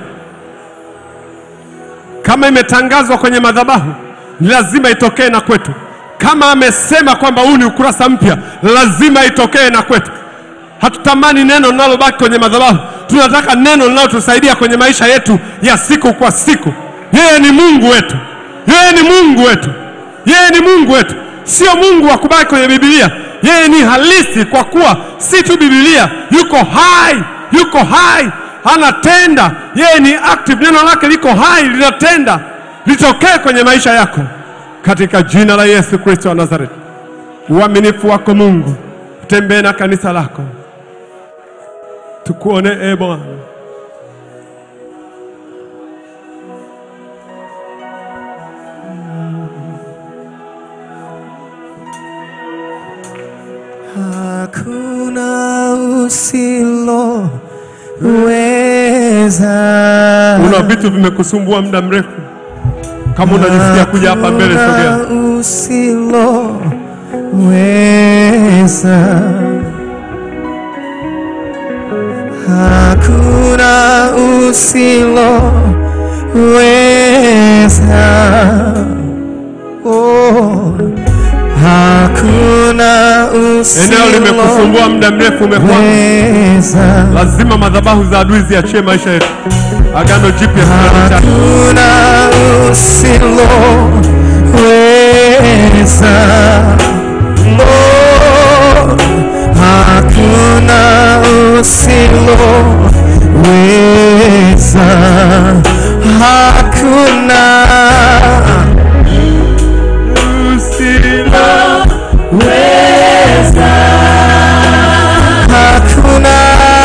Kama imetangazwa kwenye madhabahu, lazima itokee na kwetu. Kama amesema kwamba huu ni ukurasa mpya, lazima itokee na kwetu. Hatutamani neno linalobaki kwenye madhabahu. Tunataka neno linalotusaidia kwenye maisha yetu ya siku kwa siku. Yeye ni Mungu wetu. Yeye ni Mungu wetu. Yeye ni Mungu wetu. Sio Mungu wa kubaki kwenye Biblia. Yeye ni halisi, kwa kuwa si tu Biblia, yuko hai, yuko hai, anatenda. Yeye ni active, neno lake liko hai, linatenda. Litokee kwenye maisha yako katika jina la Yesu Kristo wa Nazareti. Uaminifu wako Mungu, tembee na kanisa lako. Tukuone e Bwana. Hakuna usilo weza. Una vitu vimekusumbua muda mrefu. Kama unajisikia kuja hapa mbele, sogea. Hakuna usilo weza. Hakuna usilo weza. Oh, hakuna usilo eneo limekusumbua muda mrefu, umekwama. Lazima madhabahu za adui ziachie maisha yetu. Agano Jipya. Hakuna usilo weza. Oh, hakuna usilo weza. Hakuna usilo weza. Hakuna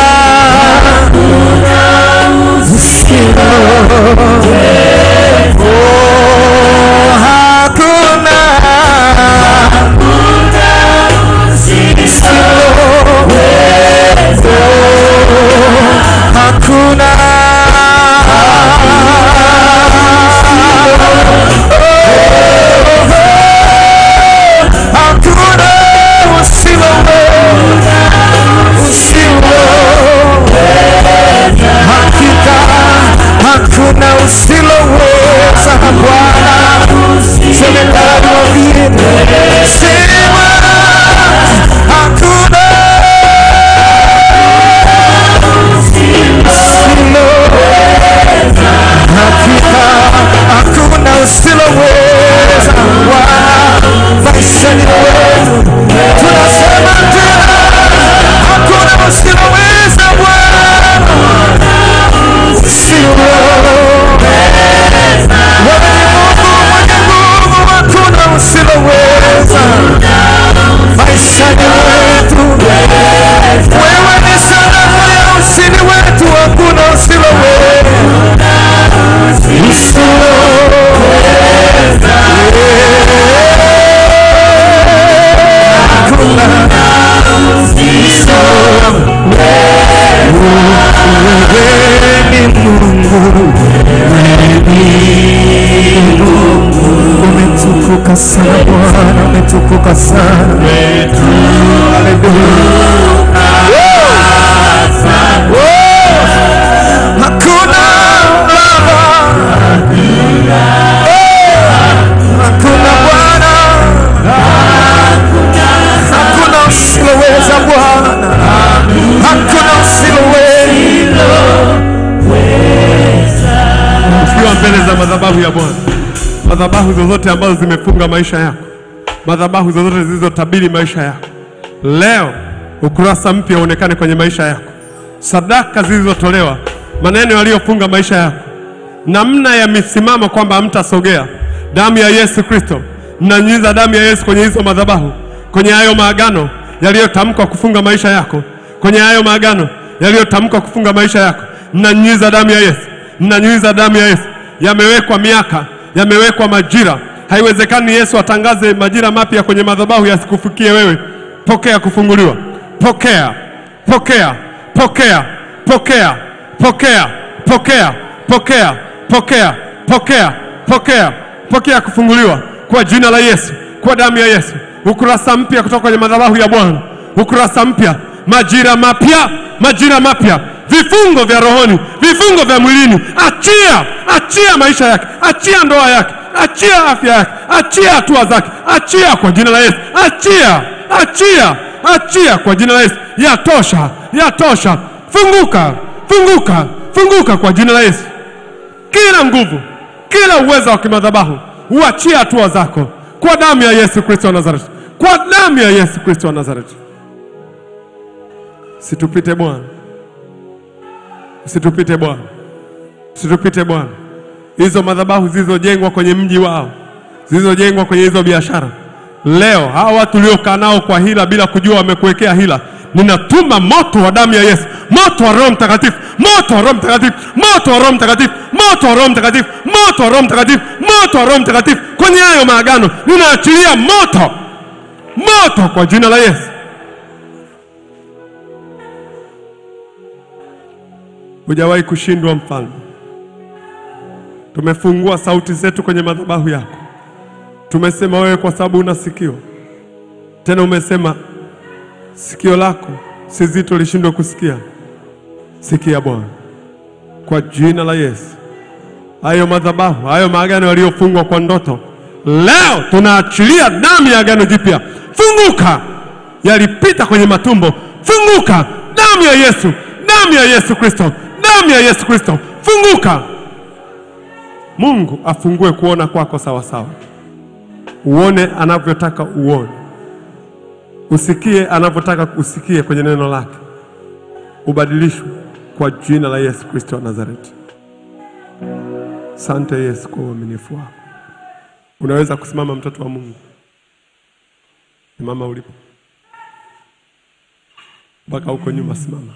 usilo weza. Oh, hakuna usilo weza. Hakuna hakuna usiloweza Bwana. Semekani wa vile sema hakuna usiloweza. Hakika hakuna usiloweza Bwana. Maishani mwetu tunasema tena hakuna usiloweza Bwana. Usiloweza. Wewe ni Mungu mwenye nguvu, hakuna usiloweza maishani mwetu. Wewe ni sanamu ya ushindi wetu, hakuna usiloweza. Usiloweza. Hakuna wewe ni Mungu, umetukuka sana Bwana, umetukuka sana. Hakuna Baba, hakuna Bwana, hakuna usiloweza Bwana, hakuna usiloweza. Ukiwa mbele za madhabahu ya Bwana, madhabahu zozote ambazo zimefunga maisha yako, madhabahu zozote zilizotabiri maisha yako, leo ukurasa mpya uonekane kwenye maisha yako. Sadaka zilizotolewa, maneno yaliyofunga maisha yako, namna ya misimamo kwamba hamtasogea, damu ya Yesu Kristo, mnanyunyiza damu ya Yesu kwenye hizo madhabahu, kwenye hayo maagano yaliyotamkwa kufunga maisha yako, kwenye hayo maagano yaliyotamkwa kufunga maisha yako, mnanyunyiza damu ya Yesu, mnanyunyiza damu ya Yesu. yamewekwa miaka, yamewekwa majira. Haiwezekani Yesu atangaze majira mapya kwenye madhabahu yasikufikie wewe. Pokea kufunguliwa. Pokea. Pokea. Pokea. Pokea. Pokea. Pokea. Pokea. Pokea. Pokea. Pokea. Pokea kufunguliwa kwa jina la Yesu, kwa damu ya Yesu. Ukurasa mpya kutoka kwenye madhabahu ya Bwana. Ukurasa mpya, majira mapya, majira mapya. Vifungo vya rohoni, vifungo vya mwilini, achia, achia maisha yake, achia ndoa yake, achia afya yake, achia hatua zake, achia kwa jina la Yesu. Achia, achia, achia kwa jina la Yesu. Yatosha, yatosha. Funguka, funguka, funguka kwa jina la Yesu. Kila nguvu, kila uwezo wa kimadhabahu, uachie hatua zako kwa damu ya Yesu Kristo wa Nazareti. Kwa damu ya Yesu Kristo wa Nazareti. Situpite Bwana. Situpite Bwana. Situpite Bwana. Hizo madhabahu zilizojengwa kwenye mji wao, zilizojengwa kwenye hizo biashara, leo hawa watu waliokaa nao kwa hila bila kujua wamekuwekea hila, ninatuma moto wa damu ya Yesu, moto wa Roho Mtakatifu, moto wa Roho Mtakatifu, moto wa Roho Mtakatifu, moto wa Roho Mtakatifu, moto wa Roho Mtakatifu, moto wa Roho Mtakatifu kwenye hayo maagano. Ninaachilia moto, moto kwa jina la Yesu. Hujawahi kushindwa mfalme. Tumefungua sauti zetu kwenye madhabahu yako. Tumesema wewe kwa sababu una sikio. Tena umesema sikio lako si zito lishindwe kusikia. Sikia Bwana. Kwa jina la Yesu. Hayo madhabahu, hayo maagano yaliyofungwa kwa ndoto, leo tunaachilia damu ya agano jipya. Funguka. Yalipita kwenye matumbo. Funguka. Damu ya Yesu. Damu ya Yesu Kristo. Damu ya Yesu Kristo. Funguka. Mungu afungue kuona kwako sawa sawa. Uone anavyotaka uone. Usikie anavyotaka usikie kwenye neno lake. Ubadilishwe kwa jina la Yesu Kristo wa Nazareti. Asante Yesu kwa uaminifu wako. Unaweza kusimama mtoto wa Mungu. Simama ulipo. Mpaka huko nyuma simama.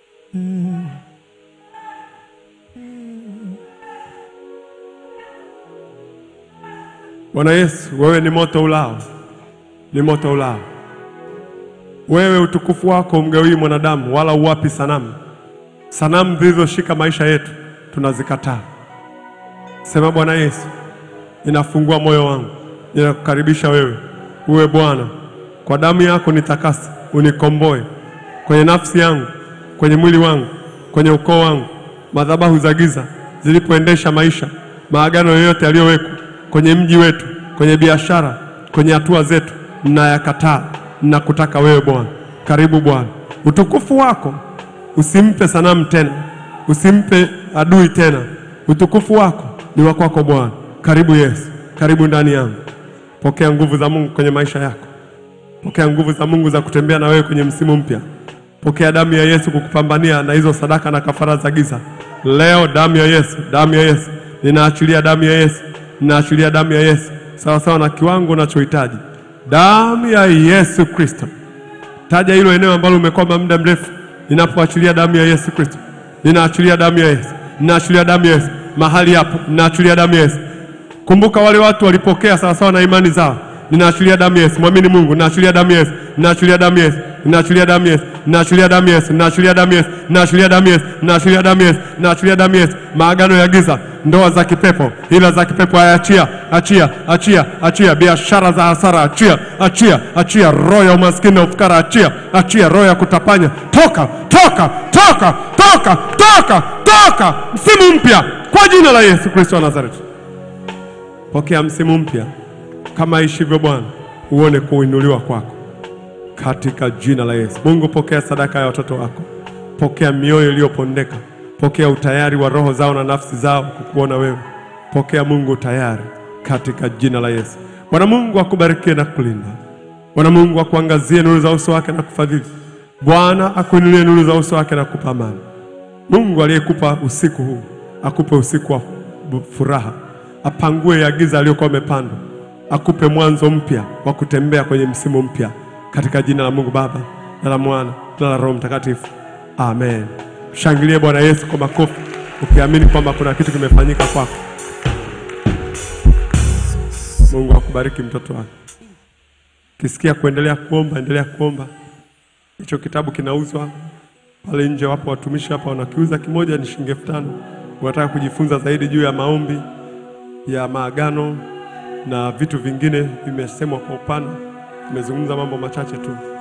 Bwana Yesu, wewe ni moto ulao. Ni moto ulao. Wewe utukufu wako umgawii mwanadamu wala uwapi sanamu. Sanamu zilizoshika maisha yetu tunazikataa. Sema Bwana Yesu, ninafungua moyo wangu. Ninakukaribisha wewe. Uwe Bwana. Kwa damu yako nitakase, unikomboe. Kwenye nafsi yangu, kwenye mwili wangu, kwenye ukoo wangu, madhabahu za giza zilipoendesha maisha, maagano yoyote yaliyowekwa kwenye mji wetu, kwenye biashara, kwenye hatua zetu, ninayakataa. Ninakutaka wewe Bwana. Karibu Bwana. Utukufu wako usimpe sanamu tena, usimpe adui tena. Utukufu wako ni wa kwako Bwana. Karibu Yesu. Karibu ndani yangu. Pokea nguvu za Mungu kwenye maisha yako. Pokea nguvu za Mungu za kutembea na wewe kwenye msimu mpya. Pokea damu ya Yesu kukupambania na hizo sadaka na kafara za giza. Leo damu ya Yesu, damu ya Yesu. Ninaachilia damu ya Yesu. Ninaachilia damu ya Yesu sawa sawa na kiwango unachohitaji. Damu ya Yesu Kristo. Taja hilo eneo ambalo umekwama muda mrefu. Ninapoachilia damu ya Yesu Kristo. Ninaachilia damu ya Yesu. Ninaachilia damu ya Yesu. Mahali hapo, ninaachilia damu ya Yesu. Kumbuka wale watu walipokea sawa sawa na imani zao. Ninaachilia damu ya Yesu. Muamini Mungu. Ninaachilia damu ya Yesu. Ninaachilia damu ya Yesu. Ninaachilia damu ya Yesu. Ninaachilia damu ya Yesu. Ninaachilia damu ya Yesu. Ninaachilia damu ya Yesu. Ninaachilia damu ya Yesu. Ninaachilia damu ya Yesu. Maagano ya giza, ndoa za kipepo, hila za kipepo, achia, achia, achia, achia. Biashara za hasara, achia, achia, achia. Roho ya umaskini na ufukara, achia, achia. Roho ya kutapanya, toka, toka, toka, toka, toka, toka. Msimu mpya kwa jina la Yesu Kristo wa Nazareti. Pokea msimu mpya kama ishivyo Bwana, uone kuinuliwa kwako katika jina la Yesu. Mungu, pokea sadaka ya watoto wako. Pokea mioyo iliyopondeka. Pokea utayari wa roho zao na nafsi zao kukuona wewe. Pokea Mungu tayari katika jina la Yesu. Bwana Mungu akubarikie na kulinda. Bwana Mungu akuangazie nuru za uso wake na kufadhili. Bwana akuinulie nuru za uso wake na kukupa amani. Mungu aliyekupa usiku huu akupe usiku wa furaha. Apangue ya giza aliyokuwa amepandwa. Akupe mwanzo mpya wa kutembea kwenye msimu mpya katika jina la Mungu Baba na la Mwana na la Roho Mtakatifu. Amen. Shangilie Bwana Yesu kwa makofi ukiamini kwamba kuna kitu kimefanyika kwako. Mungu akubariki mtoto wako. Kisikia kuendelea kuomba, endelea kuomba. Hicho kitabu kinauzwa pale nje, wapo watumishi hapa wanakiuza, kimoja ni shilingi elfu tano. Unataka kujifunza zaidi juu ya maombi, ya maagano na vitu vingine vimesemwa kwa upana. Nimezungumza mambo machache tu.